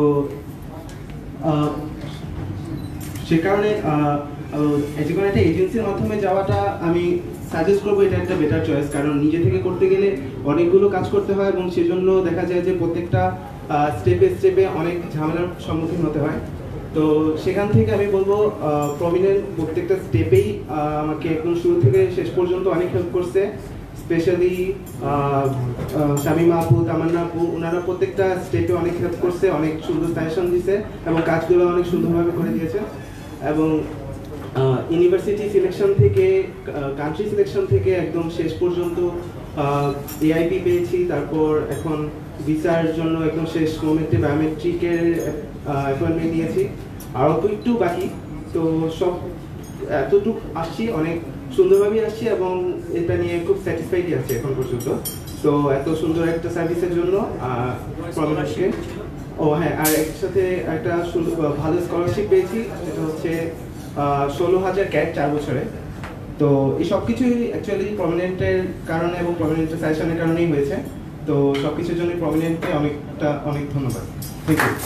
সে কারণে যে কোনো একটা এজেন্সির মাধ্যমে যাওয়াটা আমি সাজেস্ট করবো, এটা একটা বেটার চয়েস, কারণ নিজে থেকে করতে গেলে অনেকগুলো কাজ করতে হয় এবং সেজন্য দেখা যায় যে প্রত্যেকটা স্টেপে স্টেপে অনেক ঝামেলার সম্মুখীন হতে হয়। তো সেখান থেকে আমি বলবো প্রমিনেন্ট প্রত্যেকটা স্টেপেই আমাকে একদম শুরু থেকে শেষ পর্যন্ত অনেক হেল্প করছে, স্পেশালি শামিমা আপু, তামান্না আপু, ওনারা প্রত্যেকটা স্টেপে অনেক হেল্প করছে, অনেক সুন্দর সাজেশন দিয়েছে এবং কাজগুলো অনেক সুন্দরভাবে করে দিয়েছে। এবং ইউনিভার্সিটি সিলেকশন থেকে কান্ট্রি সিলেকশন থেকে একদম শেষ পর্যন্ত এআইপি পেয়েছি, তারপর এখন ভিসার জন্য একদম শেষ মোমেন্টে বায়োমেট্রিকের অ্যাপয়েন্টমেন্ট নিয়েছি, আর অল্প একটু বাকি। তো সব এতটুকু আসছি, অনেক সুন্দরভাবেই আসছি এবং এটা নিয়ে খুব স্যাটিসফাইডই আছি এখন পর্যন্ত। তো এত সুন্দর একটা সার্ভিসের জন্য প্রমিনেন্টকে ও হ্যাঁ, আর একসাথে একটা ভালো স্কলারশিপ পেয়েছি, সেটা হচ্ছে ষোলো হাজার ক্যাট চার বছরে। তো এই সব কিছুই অ্যাকচুয়ালি প্রমিনেন্টের কারণে এবং প্রমিনেন্টের সাজেশনের কারণেই হয়েছে। তো সব কিছুর জন্য প্রমিনেন্টকে অনেকটা অনেক ধন্যবাদ। Thank you.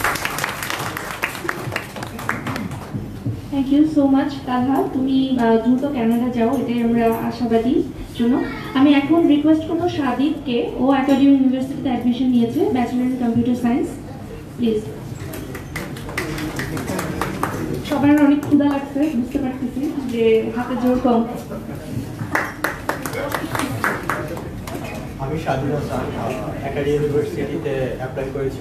Thank you so much Talha, তুমি দ্রুত কানাডা যাও, এটাই আমরা আশাবাদী জন্য। আমি এখন রিকোয়েস্ট করবো সাদিককে, ও একাডেমি ইউনিভার্সিটিতে অ্যাডমিশন নিয়েছে, bachelor in computer science. Please. সবার অনেক ক্ষুধা লাগছে, বুঝতে পারতেছি যে হাতে জোর কম। আমি সাদিক হাসান, একাডেমি ইউনিভার্সিটিতে অ্যাপ্লাই করেছি।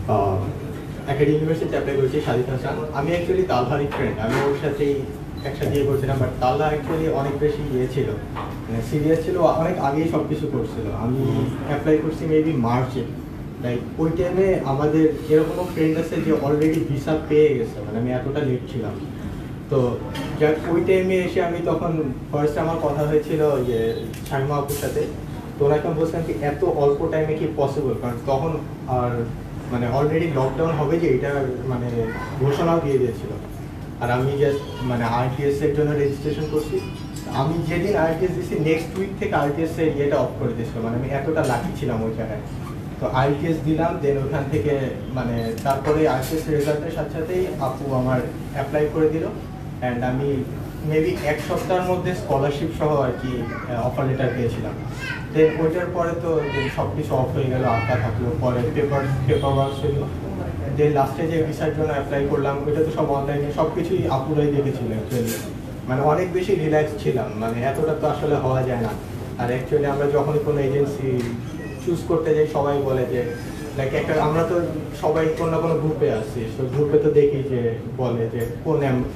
একাডেমি ইউনিভার্সিটিতে অ্যাপ্লাই করেছি সাদিক হাসান। আমি অ্যাকচুয়ালি তালহারই ফ্রেন্ড, আমি ওর সাথেই একসাথে ইয়ে করছিলাম, বাট তালহা অ্যাকচুয়ালি অনেক বেশি ইয়ে ছিল, মানে সিরিয়াস ছিল, অনেক আগেই সব কিছু করছিল। আমি অ্যাপ্লাই করছি মেবি মার্চে, লাইক ওই টাইমে আমাদের এরকমও ফ্রেন্ড আছে যে অলরেডি ভিসা পেয়ে গেছে, মানে আমি এতটা লেট ছিলাম। তো যাক ওই টাইমে এসে আমি তখন ফার্স্ট আমার কথা হয়েছিল যে শাইমা আপুর সাথে, তো ওনাকে আমি বলছিলাম কি এত অল্প টাইমে কি পসিবল, কারণ তখন আর মানে অলরেডি লকডাউন হবে যে এটা মানে ঘোষণাও দিয়ে দিয়েছিল। আর আমি জাস্ট মানে আরটিএস এর জন্য রেজিস্ট্রেশন করছি। আমি যেদিন আরটিএস দিয়েছি নেক্সট উইক থেকে আরটিএস এর ইয়েটা অফ করে দিয়েছিল, মানে আমি এতটা লাকি ছিলাম ওই জায়গায়। তো আইটিএস দিলাম, দেন ওখান থেকে মানে তারপরে আইটিএস রেজাল্টের সাথে সাথেই আপু আমার অ্যাপ্লাই করে দিল, অ্যান্ড আমি মেবি এক সপ্তাহের মধ্যে স্কলারশিপ সহ আর কি অফার লেটার পেয়েছিলাম। দেন ওইটার পরে তো সব কিছু অফ হয়ে গেল, আটকা থাকলো, পরে পেপার পেপার ওয়ার্ক ছিল। দেন লাস্টে যে ভিসার জন্য অ্যাপ্লাই করলাম ওইটা তো সব অনলাইনে, সব কিছুই আপুরাই দেখেছিল অ্যাকচুয়ালি। মানে অনেক বেশি রিল্যাক্স ছিলাম, মানে এতটা তো আসলে হওয়া যায় না। আর অ্যাকচুয়ালি আমরা যখনই কোনো এজেন্সি চুজ করতে যাই সবাই বলে যে লাইক একটা, আমরা তো সবাই কোনো না কোনো গ্রুপে আসছি, তো গ্রুপে তো দেখি যে বলে যে কোন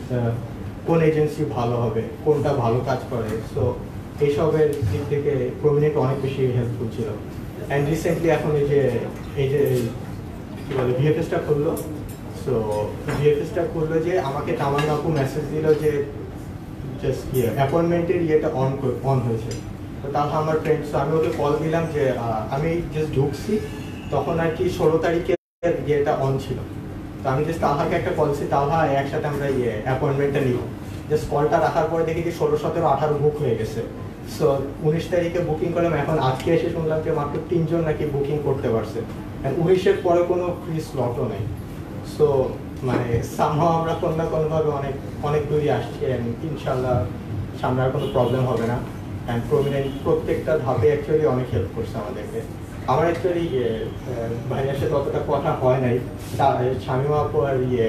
কোন এজেন্সি ভালো হবে, কোনটা ভালো কাজ করে। সো এইসবের দিক থেকে প্রমিনেন্ট অনেক বেশি হেল্পফুল ছিল। অ্যান্ড রিসেন্টলি এখন এই যে এই যে কী বলে ভিএফএসটা খুললো, সো ভিএফএসটা খুললো যে আমাকে তামান্না আপু মেসেজ দিল যে জাস্ট ইয়ে অ্যাপয়েন্টমেন্টের ইয়েটা অন অন হয়েছে। তো তাহলে আমার ফ্রেন্ডস, আমি ওকে কল দিলাম যে আমি জাস্ট ঢুকছি, তখন আর কি ষোলো তারিখের ইয়েটা অন ছিল। তো আমি জাস্ট তাহাকে একটা কল দিচ্ছি, তাহা একসাথে আমরা ইয়ে অ্যাপয়েন্টমেন্টটা নিব। জাস্ট কলটা রাখার পরে দেখি যে ষোলো সতেরো আঠারো বুক হয়ে গেছে। সো উনিশ তারিখে বুকিং করলাম, এখন আজকে এসে শুনলাম যে মাত্র তিনজন নাকি বুকিং করতে পারছে, উনিশের পরে কোনো ফ্রি স্লটও নেই। সো মানে সামহাও আমরা কোনো না কোনোভাবে অনেক অনেক দূরে আসছি, অ্যান্ড ইনশাল্লাহ সামনে আর কোনো প্রবলেম হবে না। অ্যান্ড প্রমিনেন্ট প্রত্যেকটা ধাপে অ্যাকচুয়ালি অনেক হেল্প করছে আমাদেরকে। আমার অ্যাকচুয়ালি ইয়ে ভাইয়ার সাথে অতটা কথা হয় নাই, শামিমা আপু আর ইয়ে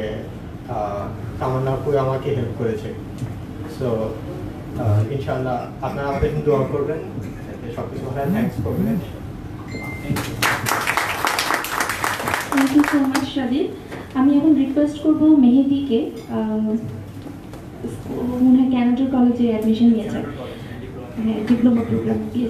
তামান্না আপু আমাকে হেল্প করেছে। সো ইনশাল্লাহ আপনারা আমাদের কিন্তু দোয়া করবেন, সব কিছু হয়। Thanks Prominent. Thank you so much Sadik. আমি এখন রিকোয়েস্ট করবো মেহেদিকে, মনে হয় ক্যানাডার কলেজে অ্যাডমিশন নিয়েছে, হ্যাঁ ডিপ্লোমা প্রোগ্রাম, প্লিজ।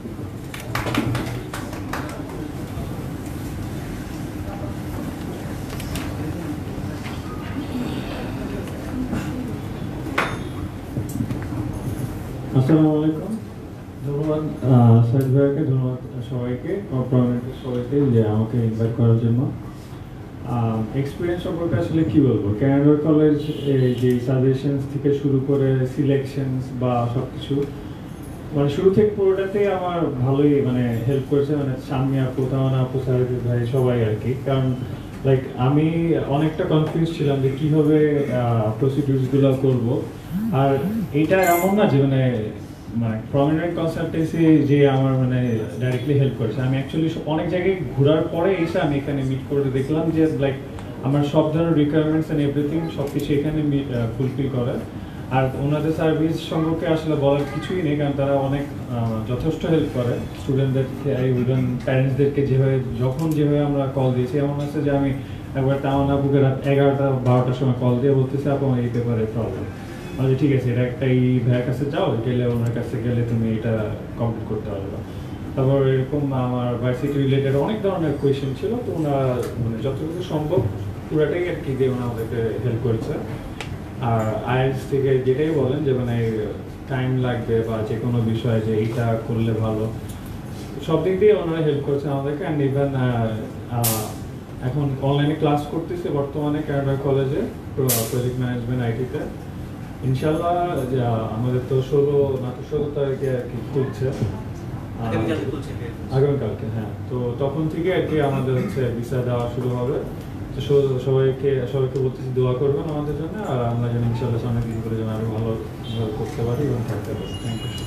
আসসালামু আলাইকুম, ধন্যবাদ সাইদ ভাইয়াকে, ধন্যবাদ সবাইকে, প্রমিনেন্টের সবাইকে যে আমাকে ইনভাইট করার জন্য। এক্সপিরিয়েন্স সম্পর্কে আসলে কি বলবো, ক্যানাডার কলেজ যে সাজেশনস থেকে শুরু করে সিলেকশনস বা সব কিছু মানে শুরু থেকে পুরোটাতেই আমার ভালোই মানে হেল্প করেছে, মানে সামনে আপু তামান্না আপু সাইদ ভাই সবাই আর কি। কারণ লাইক আমি অনেকটা কনফিউজ ছিলাম যে কীভাবে প্রসিডিউরসগুলো করবো। আর এটা এমন না যে মানে মানে প্রমিনেন্ট কনসালটেন্সি যে আমার মানে ডাইরেক্টলি হেল্প করেছে, আমি অ্যাকচুয়ালি অনেক জায়গায় ঘোরার পরে এসে আমি এখানে মিট করে দেখলাম যে লাইক আমার সব ধরনের রিকোয়ারমেন্টস অ্যান্ড এভরিথিং সব কিছু এখানে ফুলফিল করে। আর ওনাদের সার্ভিস সম্পর্কে আসলে বলার কিছুই নেই, কারণ তারা অনেক যথেষ্ট হেল্প করে স্টুডেন্টদেরকে, ইভেন প্যারেন্টসদেরকে। যেভাবে যখন যেভাবে আমরা কল দিয়েছি, এমন আছে যে আমি একবার তামান্না আপুকে রাত এগারোটা বারোটার সময় কল দিয়ে বলতেছি আপু আমার এই পেপারে প্রবলেম, বলে ঠিক আছে এটা একটা এই ভাইয়ের কাছে যাও, গেলে ওনার কাছে গেলে তুমি এটা কমপ্লিট করতে পারবে। তারপর এরকম আমার ভার্সিটি রিলেটেড অনেক ধরনের কোয়েশ্চেন ছিল, তো ওনারা মানে যতটুকু সম্ভব পুরাটাই আর কি দিয়ে ওনারা আমাদেরকে হেল্প করেছে। আর আইএলটিএস থেকে যেটাই বলেন যে মানে টাইম লাগবে বা যে কোনো বিষয়ে যে এইটা করলে ভালো, সব দিক দিয়ে ওনারা হেল্প করছে আমাদেরকে। অ্যান্ড ইভেন এখন অনলাইনে ক্লাস করতেছে বর্তমানে ক্যানাডা কলেজে প্রজেক্ট ম্যানেজমেন্ট আইটিতে। ইনশাল্লাহ আমাদের তো ষোলো না তো ষোলো তারিখে আর কি খুলছে, আগামীকালকে। হ্যাঁ, তো তখন থেকে আর কি আমাদের হচ্ছে ভিসা দেওয়া শুরু হবে। তো সবাইকে সবাইকে বলতেছি দোয়া করবেন আমাদের জন্য, আর আমরা যেন ইনশাল্লাহ সামনে দিন করে যেন আরো ভালো করতে পারি এবং থাকতে পারি। Thank you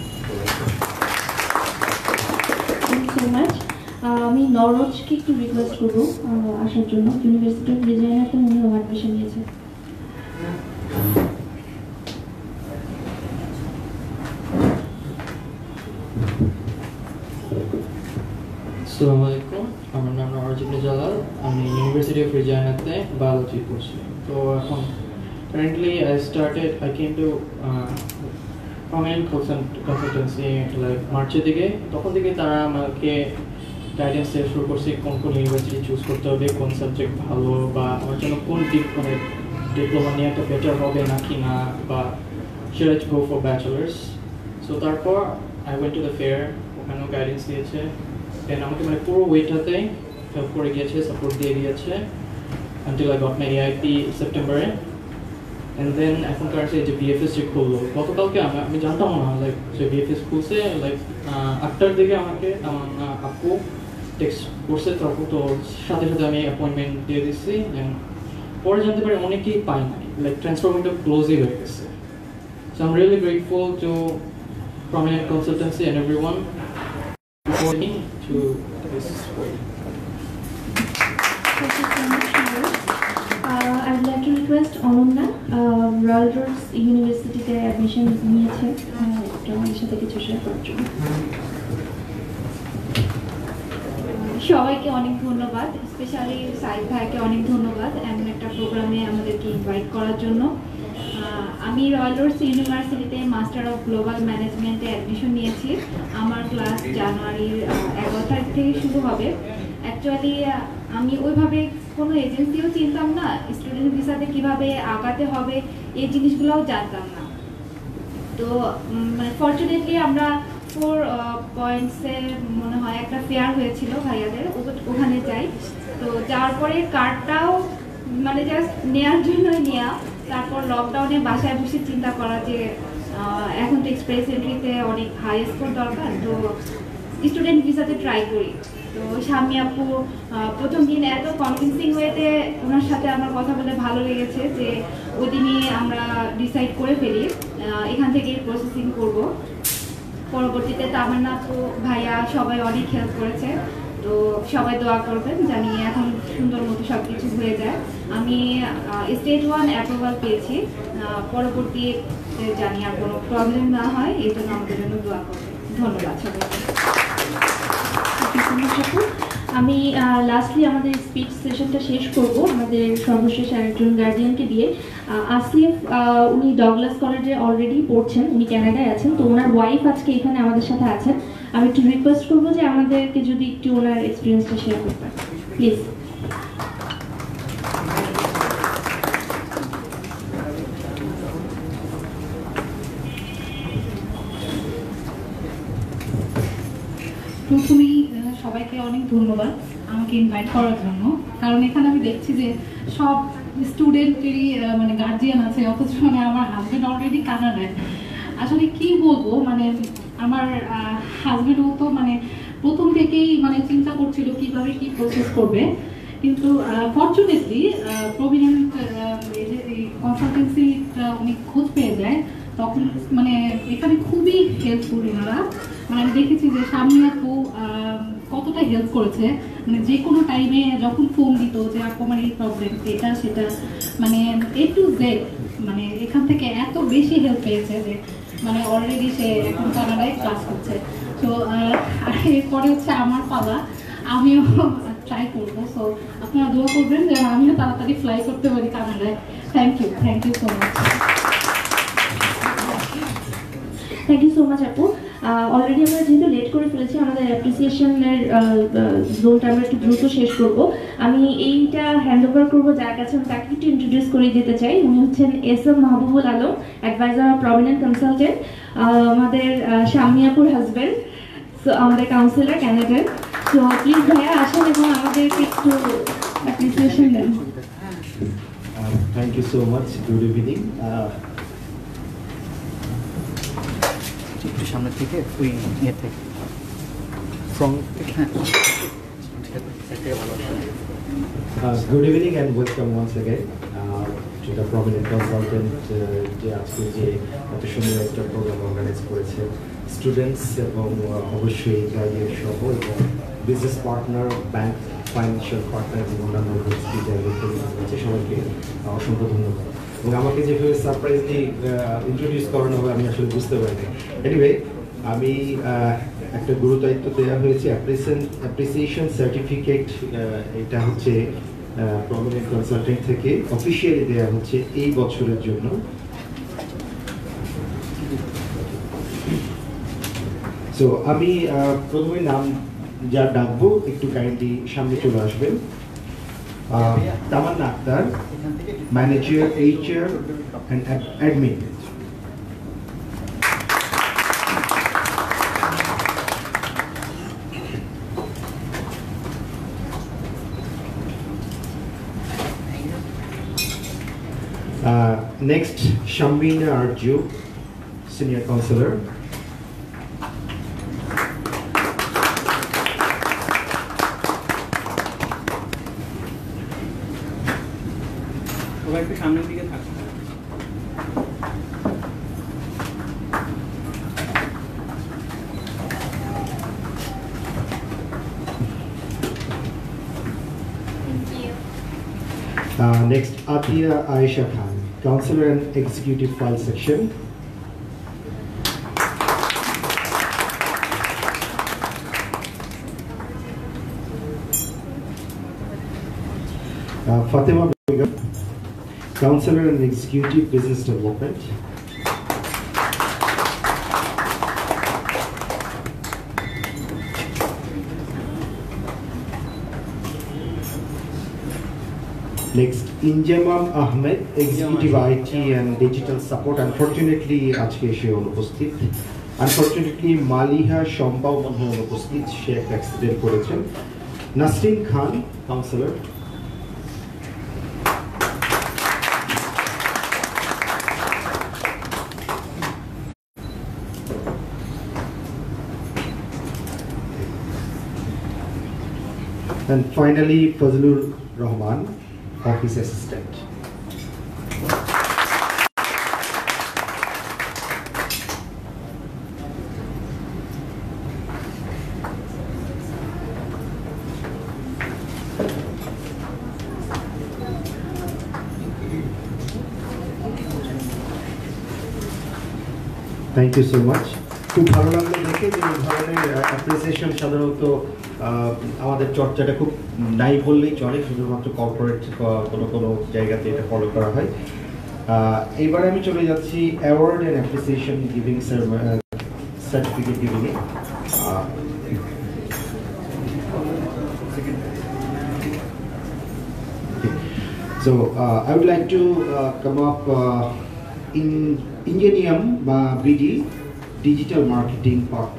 so much. আমি নরোজকে একটু রিকোয়েস্ট করবো আসার জন্য, ইউনিভার্সিটি অফ রিজিওনাতে উনিও অ্যাডমিশন নিয়েছে। আসসালামু আলাইকুম, আমার নাম নওয়াজ ইবনে জালাল, আমি ইউনিভার্সিটি অফ রিজিওনাতে বায়োলজি পড়ছি। তো এখন currently I started I came to Prominent consultancy like মার্চের দিকে। তখন থেকে তারা আমাকে গাইডেন্স দেওয়া শুরু করছে কোন কোন ইউনিভার্সিটি চুজ করতে হবে, কোন সাবজেক্ট ভালো, বা আমার জন্য কোন ডিপ মানে ডিপ্লোমা নিয়ে একটা বেটার হবে নাকি না, বা should I go for bachelor's। So তারপর I went to the fair, ওখানেও গাইডেন্স দিয়েছে, দেন আমাকে মানে পুরো ওয়েটাতে হেল্প করে গিয়েছে, সাপোর্ট দিয়ে দিয়েছে until I got my AIP সেপ্টেম্বরে। অ্যান্ড দেন এখনকার সেই যে বিএফএস যে খুললো গতকালকে, আমি আমি জানতাম না লাইক যে বিএফএস খুলছে, লাইক আটটার দিকে আমাকে আমার আপু টেক্সট করছে, তারপর তো সাথে সাথে আমি অ্যাপয়েন্টমেন্ট দিয়ে দিচ্ছি। দেন পরে জানতে পারি অনেকেই পাই নাই, লাইক ট্রান্সফার উইন্ডো ক্লোজই হয়ে গেছে। So I am really grateful to Prominent Consultancy and everyone before me to this way. Thank you so much, Nora. Uh, I would like to request Ananya, uh, Royal Roads University তে admission নিয়েছে, একটু আমাদের সাথে কিছু share করার জন্য। সবাইকে অনেক ধন্যবাদ, স্পেশালি সাইদ ভাইকে অনেক ধন্যবাদ এমন একটা প্রোগ্রামে আমাদেরকে ইনভাইট করার জন্য। আমি রয়্যাল রোডস ইউনিভার্সিটিতে মাস্টার অফ গ্লোবাল ম্যানেজমেন্টে অ্যাডমিশন নিয়েছি। আমার ক্লাস জানুয়ারির এগারো তারিখ থেকে শুরু হবে। অ্যাকচুয়ালি আমি ওইভাবে কোনো এজেন্সিও চিনতাম না, স্টুডেন্ট ভিসাতে কীভাবে আগাতে হবে এই জিনিসগুলোও জানতাম না। তো মানে ফর্চুনেটলি আমরা ফোর পয়েন্টসে মনে হয় একটা ফেয়ার হয়েছিল ভাইয়াদের, ওখানে যাই। তো যাওয়ার পরে কার্ডটাও মানে জাস্ট নেওয়ার জন্যই নেওয়া, তারপর লকডাউনে বাসায় বসে চিন্তা করা যে এখন তো এক্সপ্রেস এন্ট্রিতে অনেক হাই স্কোর দরকার, তো স্টুডেন্ট ভিসাতে ট্রাই করি। তো স্বামী আপু প্রথম দিন এত কনভিন্সিং ওয়েতে ওনার সাথে আমার কথা বলে ভালো লেগেছে যে ওই দিনই আমরা ডিসাইড করে ফেলি এখান থেকেই প্রসেসিং করব। পরবর্তীতে তামান্না আপু ভাইয়া সবাই অনেক হেল্প করেছে। তো সবাই দোয়া করবেন জানি এখন সুন্দর মতো সব কিছু হয়ে যায়। আমি স্টেজ ওয়ান অ্যাপ্রুভাল পেয়েছি, পরবর্তী জানি আর কোনো প্রবলেম না হয় এই জন্য আমাদের জন্য দোয়া করবেন। ধন্যবাদ সবাইকে। আমি লাস্টলি আমাদের স্পিচ সেশনটা শেষ করব আমাদের সর্বশেষ আরেকজন গার্জিয়ানকে দিয়ে। আসিফ উনি ডগলাস কলেজে অলরেডি পড়ছেন, উনি ক্যানাডায় আছেন, তো ওনার ওয়াইফ আজকে এখানে আমাদের সাথে আছেন। আমি একটু রিকোয়েস্ট করবো যে আমাদেরকে যদি একটু ওনার এক্সপিরিয়েন্সটা শেয়ার করতেন প্লিজ। প্রথমেই সবাইকে অনেক ধন্যবাদ আমাকে ইনভাইট করার জন্য, কারণ এখানে আমি দেখছি যে সব স্টুডেন্টেরই মানে গার্জিয়ান আছে, অথচ মানে আমার হাজব্যান্ড অলরেডি কানাডায়। আসলে কি বলবো, মানে আমার হাজব্যান্ডও তো মানে প্রথম থেকেই মানে চিন্তা করছিল কিভাবে কি প্রসেস করবে, কিন্তু ফর্চুনেটলি প্রভিডেন্ট কনসালটেন্সিটা উনি খোঁজ পেয়ে যায়, তখন মানে এখানে খুবই হেল্পফুল ওনারা। মানে আমি দেখেছি যে সামনে আপু কতটা হেল্প করেছে, মানে যে কোনো টাইমে যখন ফোন দিত যে আপু আমার এই প্রবলেম এটা সেটা, মানে এ টু জেড, মানে এখান থেকে এত বেশি হেল্প পেয়েছে যে মানে অলরেডি সে এখন কানাডায় ক্লাস করছে। তো এরপরে হচ্ছে আমার পালা, আমিও ট্রাই করবো। সো আপনারা দোয়া করবেন যে আমিও তাড়াতাড়ি ফ্লাই করতে পারি কানাডায়। Thank you, thank you so much. Thank you so much আপু। অলরেডি আমরা যেহেতু লেট করে ফেলেছি, আমাদের অ্যাপ্রিসিয়েশনের জোনটা আমরা একটু দ্রুত শেষ করব। আমি এইটা হ্যান্ড ওভার করবো যার কাছে, আমি তাকে একটু ইন্ট্রোডিউস করে দিতে চাই। উনি হচ্ছেন S M Mahbubul Alam, adviser of Prominent Consultant, আমাদের শাম্মী আপুর হাজব্যান্ড, সো আমাদের কাউন্সিলর ক্যানাডার। তো প্লিজ ভাইয়া আসেন এবং আমাদেরকে একটু অ্যাপ্রিসিয়েশন দেন। Thank you so much, good evening. একটু সামনে থেকে ওই ইয়ে থেকে ফ্রন্ট থেকে, হ্যাঁ good evening and welcome once again to the Prominent Consultant, যে আজকে যে এত সুন্দর একটা প্রোগ্রাম অর্গানাইজ করেছে স্টুডেন্টস এবং অবশ্যই গার্ডিয়ান সহ এবং business partner, bank, financial partner এবং অন্যান্য আছে, সবাইকে অসংখ্য ধন্যবাদ। এবং আমাকে যেভাবে সারপ্রাইজলি ইন্ট্রোডিউস করানো হবে আমি আসলে বুঝতে পারিনি। এনিওয়ে, আমি একটা গুরুদায়িত্ব দেওয়া হয়েছে অ্যাপ্রিসিয়েশন অ্যাপ্রিসিয়েশন সার্টিফিকেট, এটা হচ্ছে প্রমিনেন্ট কনসালটেন্ট থেকে অফিসিয়ালি দেওয়া হচ্ছে এই বছরের জন্য। সো আমি প্রথমে নাম যা ডাকবো একটু কাইন্ডলি সামনে চলে আসবেন। Tamanna Akter, manager HR and admin. Next Shambina Arju, senior councillor. একটু সামনের দিকে থাকবে। Next, Atia Aisha Khan, Counselor and Executive File Section. Uh, Fatima Begum, Counselor and Executive Business Development. Next, Injamam Ahmed, Executive I T and Digital Support. Unfortunately, আজকে সে অনুপস্থিত। Unfortunately, Maliha সম্পাও মনে অনুপস্থিত, সে একটা accident করেছেন। Nasrin Khan, councillor. And finally, Fazlur Rahman, Office Assistant. Thank you so much. খুব ভালো লাগলো দেখে যে এই ধরনের অ্যাপ্রিসিয়েশন সাধারণত আমাদের চর্চাটা খুব নাই বললেই চলে, শুধুমাত্র কর্পোরেট কোনো কোনো জায়গাতে এটা ফলো করা হয়। এবার আমি চলে যাচ্ছি award and appreciation giving certificate গিভিংয়ে। So uh, I would like to uh, come up uh, in Ingenium uh, B D, Digital Marketing Partner.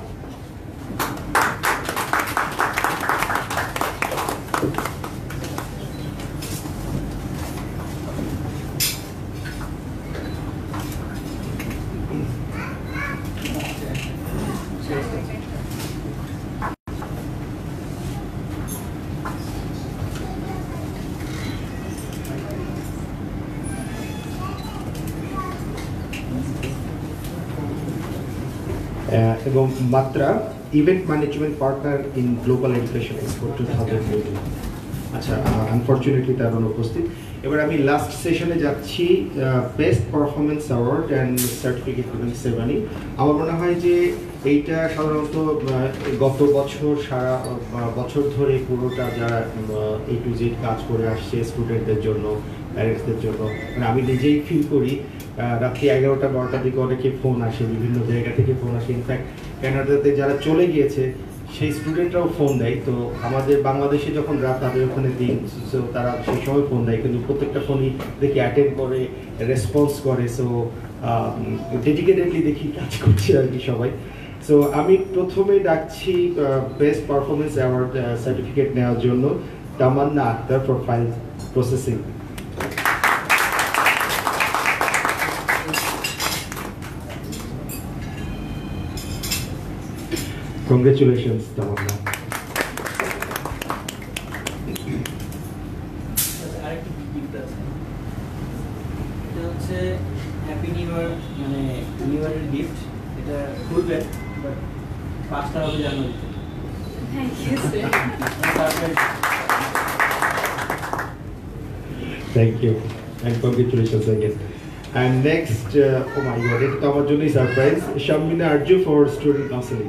এবং Matra, event management partner in global education expo two thousand twenty. আচ্ছা, unfortunately তার অনুপস্থিত। এবার আমি last সেশনে যাচ্ছি, best performance award and certificate giving ceremony. আমার মনে হয় যে এইটা সাধারণত গত বছর সারা বছর ধরে পুরোটা যারা এ টু জেড কাজ করে আসছে স্টুডেন্টদের জন্য, প্যারেন্টসদের জন্য, মানে আমি নিজেই ফিল করি রাত্রি এগারোটা বারোটার দিকে অনেকে ফোন আসে, বিভিন্ন জায়গা থেকে ফোন আসে। ইনফ্যাক্ট ক্যানাডাতে যারা চলে গিয়েছে সেই স্টুডেন্টরাও ফোন দেয়। তো আমাদের বাংলাদেশে যখন রাত, তাদের ওখানে দিন, সো তারা সেই সময় ফোন দেয়, কিন্তু প্রত্যেকটা ফোনই দেখি অ্যাটেন্ড করে, রেসপন্স করে। সো ডেডিকেটেডলি দেখি কাজ করছে আর কি সবাই। সো আমি প্রথমে ডাকছি বেস্ট পারফরমেন্স অ্যাওয়ার্ড সার্টিফিকেট নেওয়ার জন্য Tamanna Akhtar for file processing. Congratulations, Tamanna. Happy new year মানে নিউ ইয়ারের গিফট এটা খুলবেন বাট পাঁচটা হবে জানুয়ারিতে Thank you and congratulations again. And next, uh, oh my god, it's our Juni surprise, Shamina Arju for student counseling.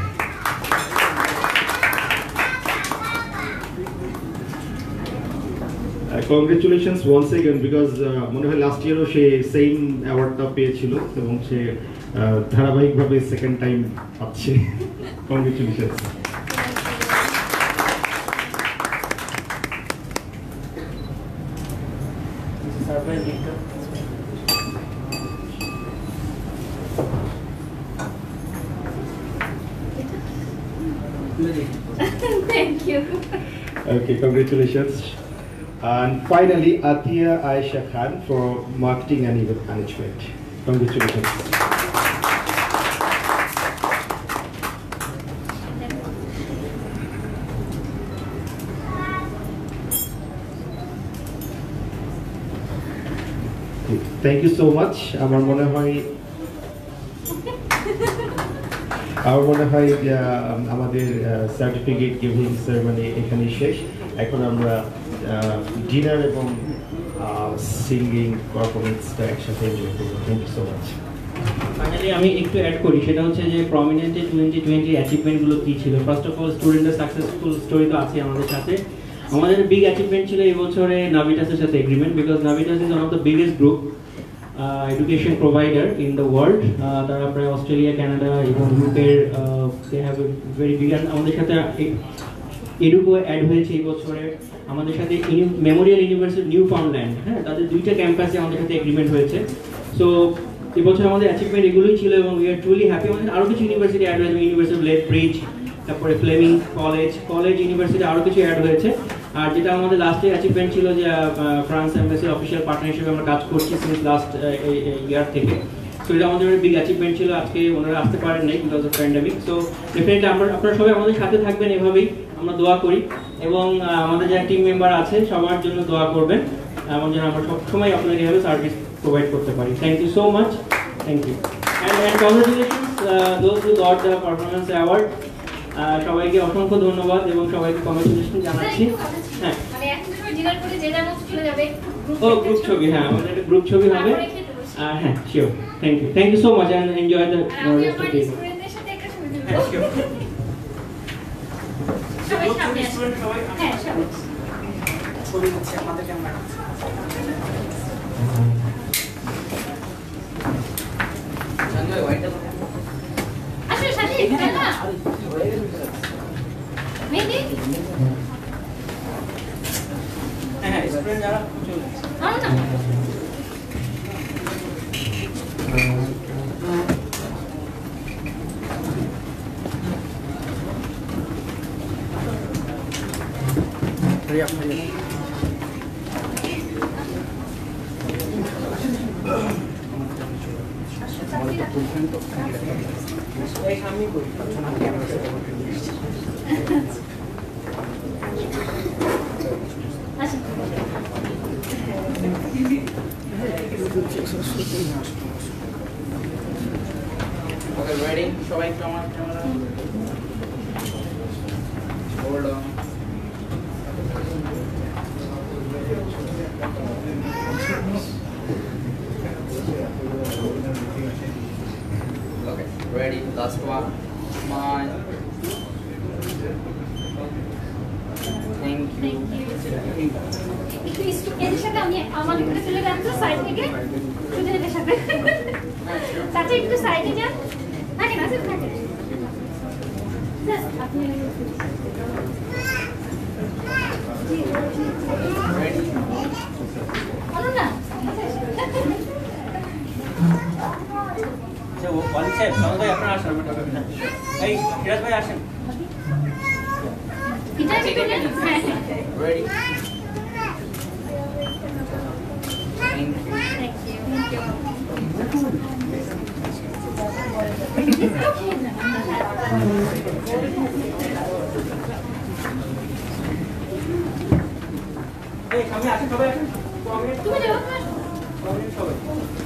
Uh, congratulations once again because মনে হয় last ইয়ারও সে same অ্যাওয়ার্ডটা পেয়েছিল এবং সে ধারাবাহিকভাবে সেকেন্ড টাইম পাচ্ছে congratulations Thank you. Okay, congratulations. And finally, Atia Aisha Khan for marketing and event management. Congratulations. Thank you so much. আমার মনে হয় আমার মনে হয় আমাদের সার্টিফিকেট গিভিং সেরেমনি এখানে শেষ এখন আমরা ডিনার এবং সিঙ্গিং পারফরমেন্সটা একসাথে এনজয় করবো thank you so much finally আমি একটু অ্যাড করি সেটা হচ্ছে যে প্রমিনেন্টে টোয়েন্টি টোয়েন্টি অ্যাচিভমেন্টগুলো কী ছিল ফার্স্ট অফ অল স্টুডেন্টের সাকসেসফুল স্টোরি তো আছে আমাদের সাথে আমাদের বিগ অ্যাচিভমেন্ট ছিল এই বছরে নাভিটাসের সাথে agreement because Navitas is one of the biggest group education provider in the world তারা প্রায় অস্ট্রেলিয়া কানাডা এবং ইউকের they have a very big আমাদের সাথে এডুকো অ্যাড হয়েছে এই বছরে আমাদের সাথে মেমোরিয়াল ইউনিভার্সিটি নিউ ফাউন্ডল্যান্ড হ্যাঁ তাদের দুইটা ক্যাম্পাসে আমাদের সাথে এগ্রিমেন্ট হয়েছে সো এবছর আমাদের অ্যাচিভমেন্ট এগুলোই ছিল এবং উই আর ট্রুলি হ্যাপি আমাদের আরও কিছু ইউনিভার্সিটি অ্যাড হয়েছে ইউনিভার্সিটি অফ লেড ব্রিজ তারপরে ফ্লেমিং কলেজ কলেজ ইউনিভার্সিটি আরও কিছু অ্যাড হয়েছে আর যেটা আমাদের লাস্টে অ্যাচিভমেন্ট ছিল যে ফ্রান্স এম্বাসির অফিসিয়াল পার্টনার হিসেবে আমরা কাজ করছি সিন্স লাস্ট ইয়ার থেকে সো এটা আমাদের বিগ অ্যাচিভমেন্ট ছিল আজকে ওনারা আসতে পারেন নাই because of pandemic so definitely আমরা আপনারা সবাই আমাদের সাথে থাকবেন এভাবেই আমরা দোয়া করি এবং আমাদের যারা টিম মেম্বার আছে সবার জন্য দোয়া করবেন এবং যেন আমরা সবসময় আপনাদের এভাবে সার্ভিস প্রোভাইড করতে পারি thank you so much thank you and and congratulations those who got the performance award সবাইকে অসংখ্য ধন্যবাদ এবং সবাইকে কংগ্রেচুলেশন জানাচ্ছি হ্যাঁ ও গ্রুপ ছবি হ্যাঁ আমাদের একটা গ্রুপ ছবি হবে হ্যাঁ sure thank you thank you so much and enjoy the rest of the day হ্যাঁ শিওর সবাই সামনে আসুন হ্যাঁ সবাই ছবি হচ্ছে আমাদের ক্যামেরা জানলে ওইটা আসো সাথে না মেদি হ্যাঁ স্টুডেন্ট যারা চলে আনো না Hurry up, hurry up. Okay, ready? Show it camera, camera. Hold on. Okay, ready? Last one. Smile. Thank you. Thank you. একটু এদের সাথে আমি আমার একটু চলে যান তো সাইড থেকে শুধু এদের সাথে চাচা একটু সাইডে যান থাকে না সেটা থাকে আপনি বলো না আচ্ছা ও কনসেপ্ট সাউন্ড ভাই আপনারা আসেন এই সিরাজ ভাই আসেন এটা ঠিক আছে হ্যাঁ ready? Thank you. Thank you. Hey, kami asik shabay asik. তুমি যাও। সবাই।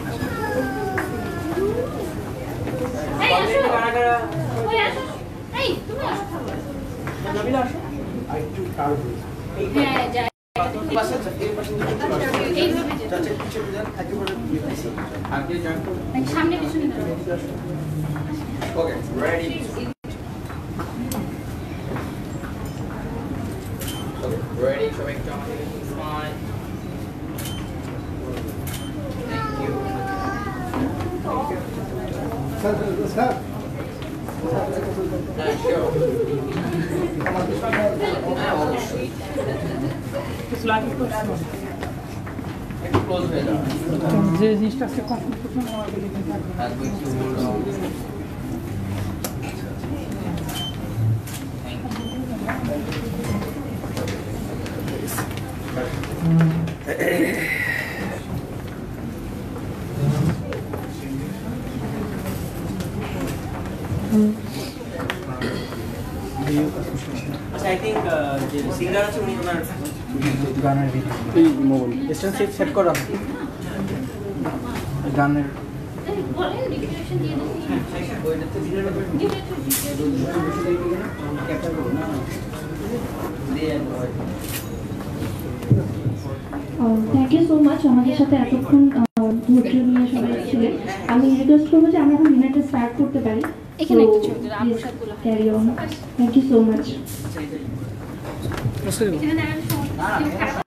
এই আসো। ওই আসো। এই তুমি আসো। নবীলা আসো। আই টু কার। হ্যাঁ যাই। পাশে এই পাশে এই ভাবে যাও। চাচা পিছনে যান একেবারে আগে যান। সামনে পিছনে যাও। Okay, ready. Okay, ready? Show it down. Fine. Thank you. Sir, sir. Uh, sure. It's close to the যে জিনিসটা আজকে কমপ্লিট করতে আমার I'm going to hold on. I think the singer আছে উনি ওনার গানের এই মোবাইল স্ট্যান্ড সেট সেট করা গানের বলেন ডিক্লেরেশন দিয়ে দেন ওইটাতে দিলে হবে ক্যাপচার করব না দিয়ে থ্যাংক ইউ সো মাচ আমাদের সাথে এতক্ষণ ধৈর্য নিয়ে সবাই ছিলেন। আমি রিকোয়েস্ট করবো যে আমরা এখন ডিনারটা স্টার্ট করতে পারি। এখানে একটু ছবি তুলে আমার সাথে carry on. Thank you so much. এখানে